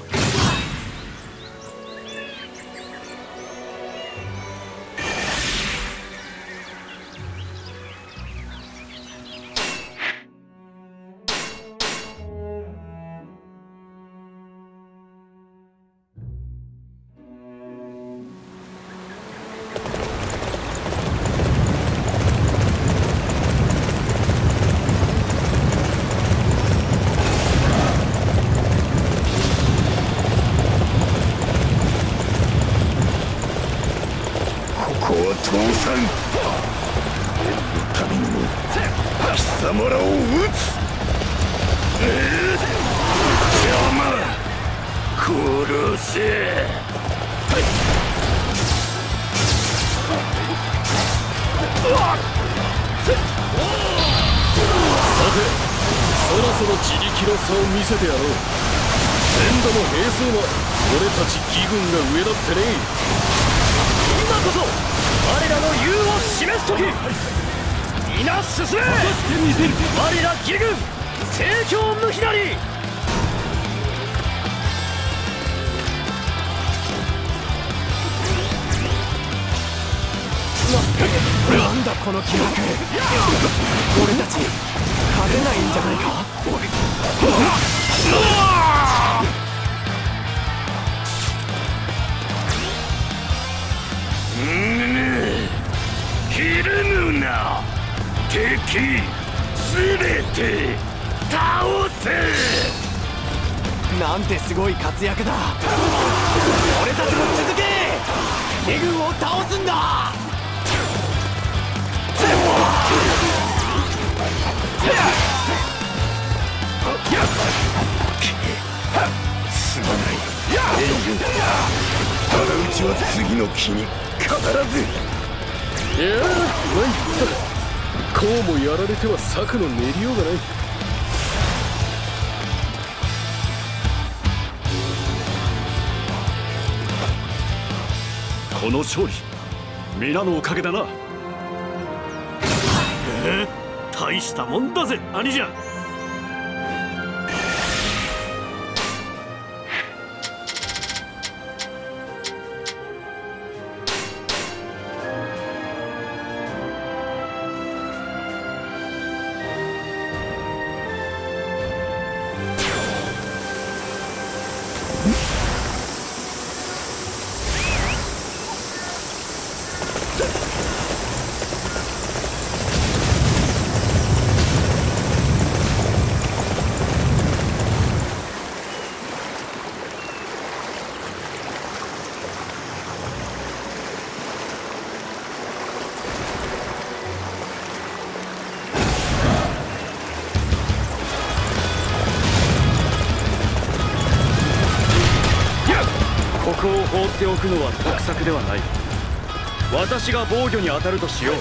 父さん、俺のためにも貴様らを撃つ。邪魔、殺せ。 そろそろ自力の差を見せてやろう。全土の兵数は俺たち義軍が上だってね。 今こそ我らの勇を示す時。皆進め。我ら義軍盛況無比なり。なんだこの気迫。俺たち勝てないんじゃないか。 ひるむな。敵すべて倒せ。 なんてすごい活躍だ。俺たちも続け。義軍を倒すんだ。 すまない援軍。ただうちは次の機に必ず。 いやあ、参った。こうもやられては策の練りようがない。 この勝利、皆のおかげだな。 大したもんだぜ兄じゃ。 こを放っておくのは得策ではない。私が防御に当たるとしよう。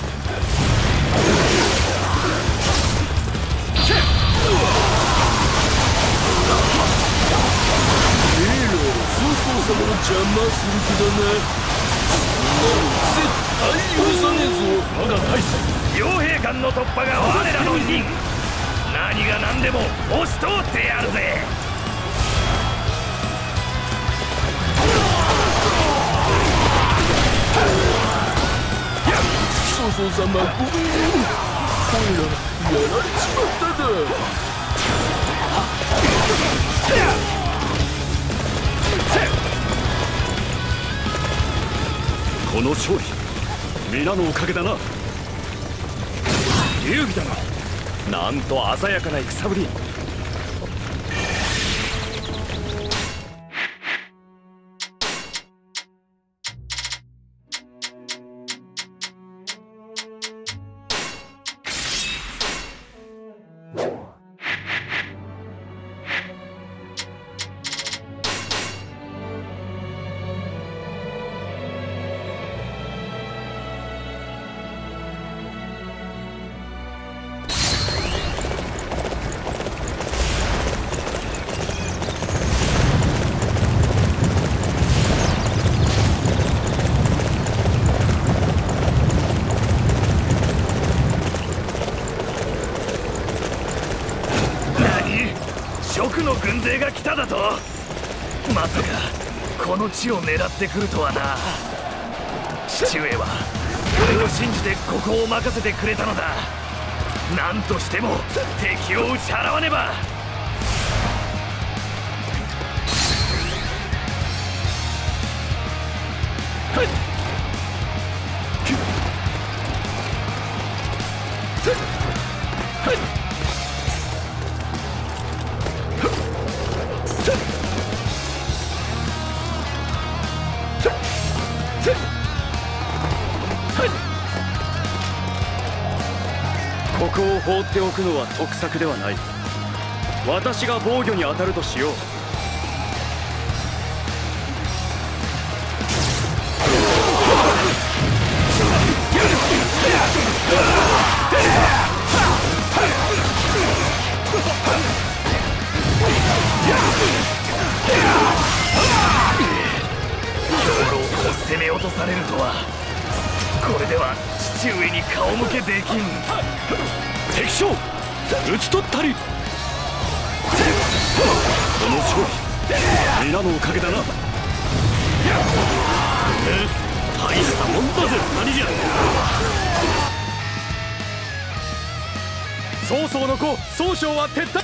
曹操様の邪魔する気だな。絶対許さねえぞ。 我が大使傭兵艦の突破が我らの任。何が何でも押し通ってやるぜ。 曹操様ごめん。おいらやられちまっただ。 この勝利皆のおかげだな。 劉備だな。なんと鮮やかな戦ぶり。 蜀の軍勢が来ただと。まさかこの地を狙ってくるとはな。父上は俺を信じてここを任せてくれたのだ。何としても敵を打ち払わねば。 ここを放っておくのは得策ではない。私が防御に当たるとしよう。 兵糧を攻め落とされるとは。これでは父上に顔向けできん。 敵将討ち取ったり。この勝利皆のおかげだな。大したもんだぜ。何じゃ。 曹操の子曹操は撤退。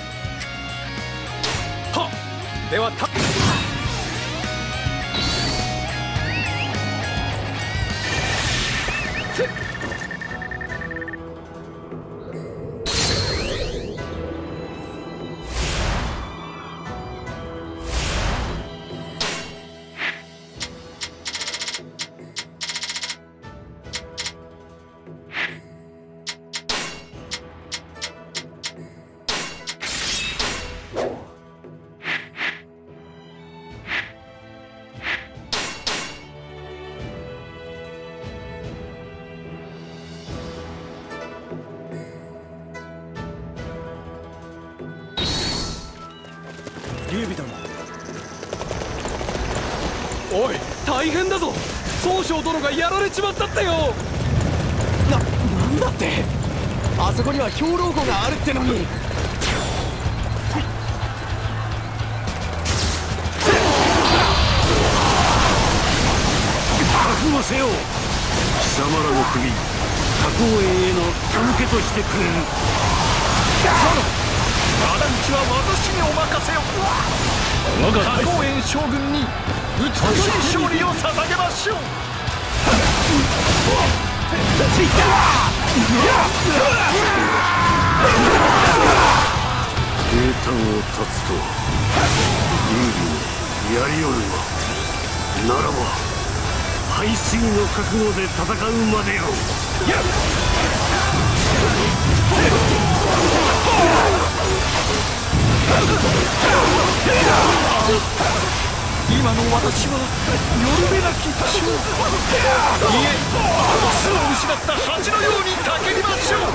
はっでは劉備殿。おい大変だぞ。曹操殿がやられちまったってよ。なんだって。あそこには兵糧庫があるってのに。 覚悟せよ。貴様らの首花公園への手向けとしてくれる。 仇討ちは私にお任せよ。花公園将軍に美しい勝利を捧げましょう。 平坦を断つと劉備をやりよるわ。ならば背水の覚悟で戦うまでよ。 劉今の私はよるべなき血を、いえ巣を失った蜂のようにたけりましょう。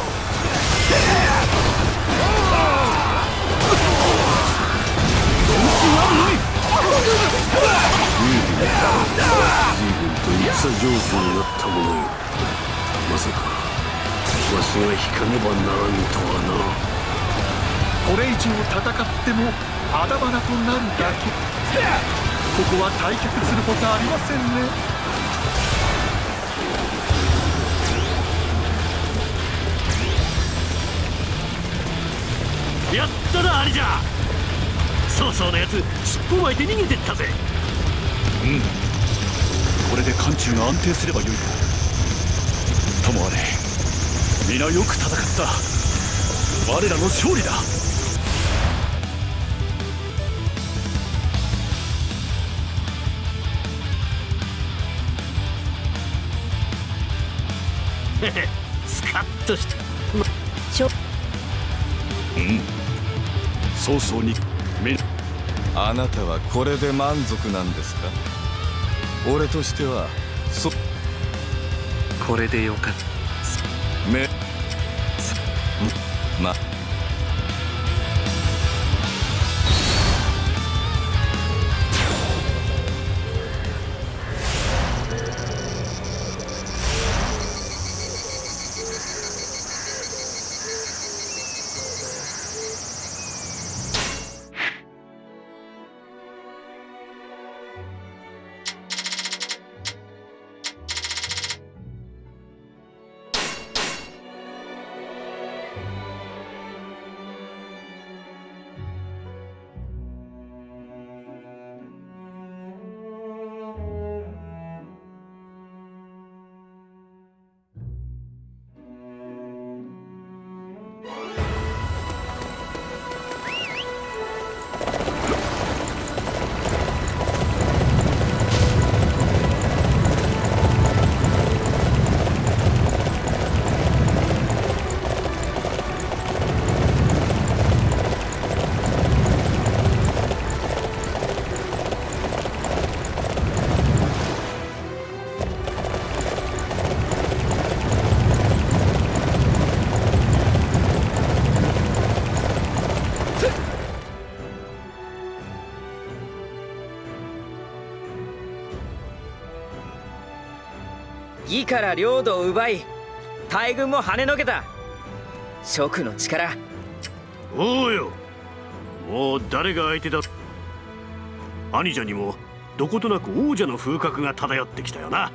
随分と戦上手になったものよ。まさかわしが引かねばならぬとはな。 これ以上戦ってもあだ花となるだけ。ここは退却するほかありませんね。 やったなアリじゃ。曹操のやつ尻尾巻いて逃げてったぜ。 これで漢中が安定すればよい。ともあれ皆よく戦った。我らの勝利だ。 スカッとした。 曹操にあなたはこれで満足なんですか？俺としてはこれでよかった。 魏から領土を奪い大軍も跳ねのけた。蜀の力。 おうよ、もう誰が相手だ。兄者にもどことなく王者の風格が漂ってきたよな。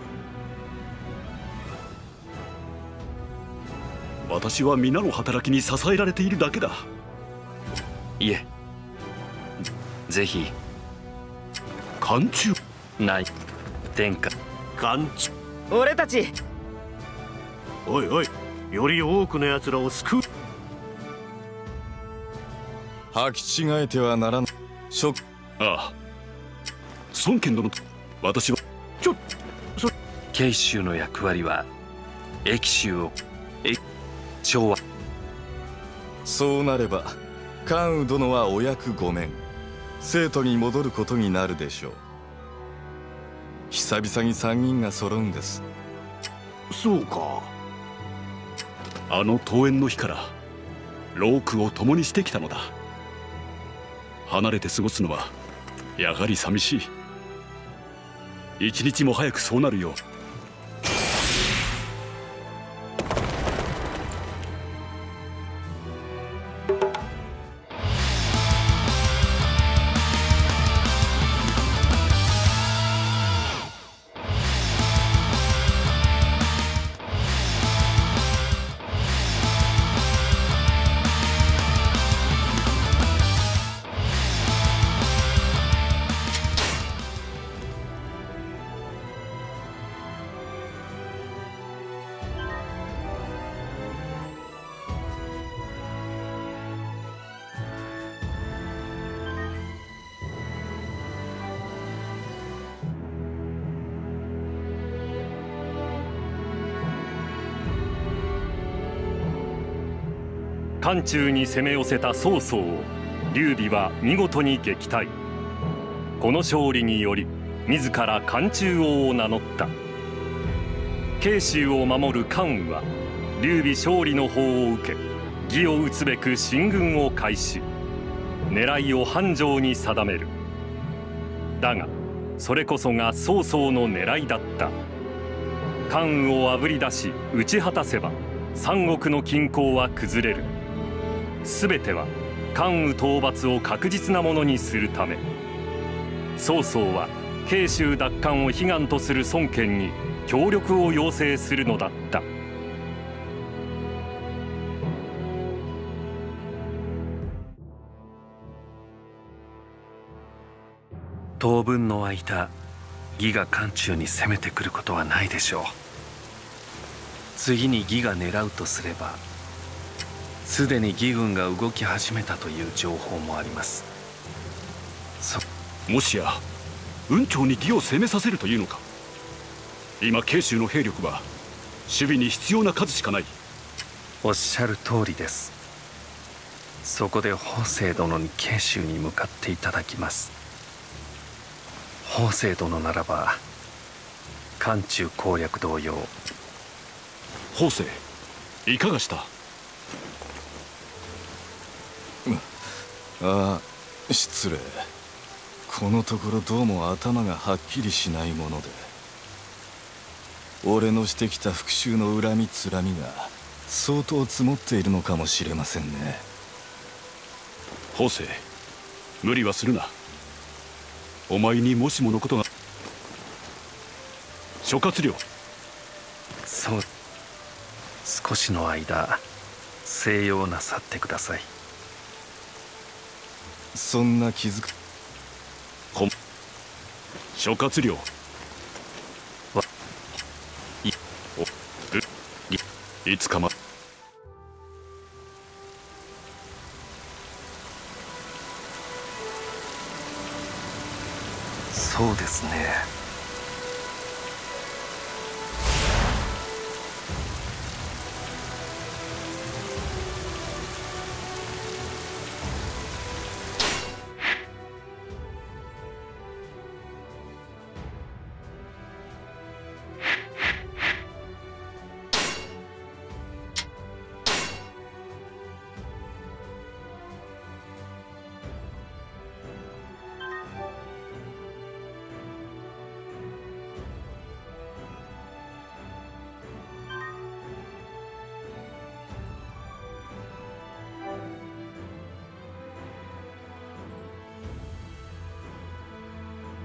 私は皆の働きに支えられているだけだ。 いえ、ぜひ漢中ない天下漢中。 俺たちおいおい、より多くの奴らを救う。 履き違えてはならぬ。 ああ、孫権殿、私は慶州の役割は益州を昭和。 そうなれば関羽殿はお役御免、生徒に戻ることになるでしょう。久々に3人が揃うんです。 そうか。 あの桃園の日から労苦を共にしてきたのだ。離れて過ごすのはやはり寂しい。一日も早くそうなるよう。 漢中に攻め寄せた曹操を劉備は見事に撃退。 この勝利により自ら漢中王を名乗った。慶州を守る関羽は劉備勝利の報を受け、義を討つべく進軍を開始、狙いを繁盛に定める。だがそれこそが曹操の狙いだった。関羽をあぶり出し打ち果たせば三国の均衡は崩れる。全ては関羽討伐を確実なものにするため、曹操は慶州奪還を悲願とする孫権に協力を要請するのだった。 当分の間、義が漢中に攻めてくることはないでしょう。次に義が狙うとすれば、すでに義軍が動き始めたという情報もあります。 もしや雲長に義を攻めさせるというのか。今慶州の兵力は守備に必要な数しかない。 おっしゃる通りです。そこで法政殿に慶州に向かっていただきます。法政殿ならば漢中攻略同様。 法政、いかがした？ ああ、失礼。このところどうも頭がはっきりしないもので、俺のしてきた復讐の恨みつらみが相当積もっているのかもしれませんね。 法政、無理はするな。お前にもしものことが。諸葛亮。 そう、少しの間静養なさってください。 そんな気づく。 諸葛亮。いつかま。 そうですね。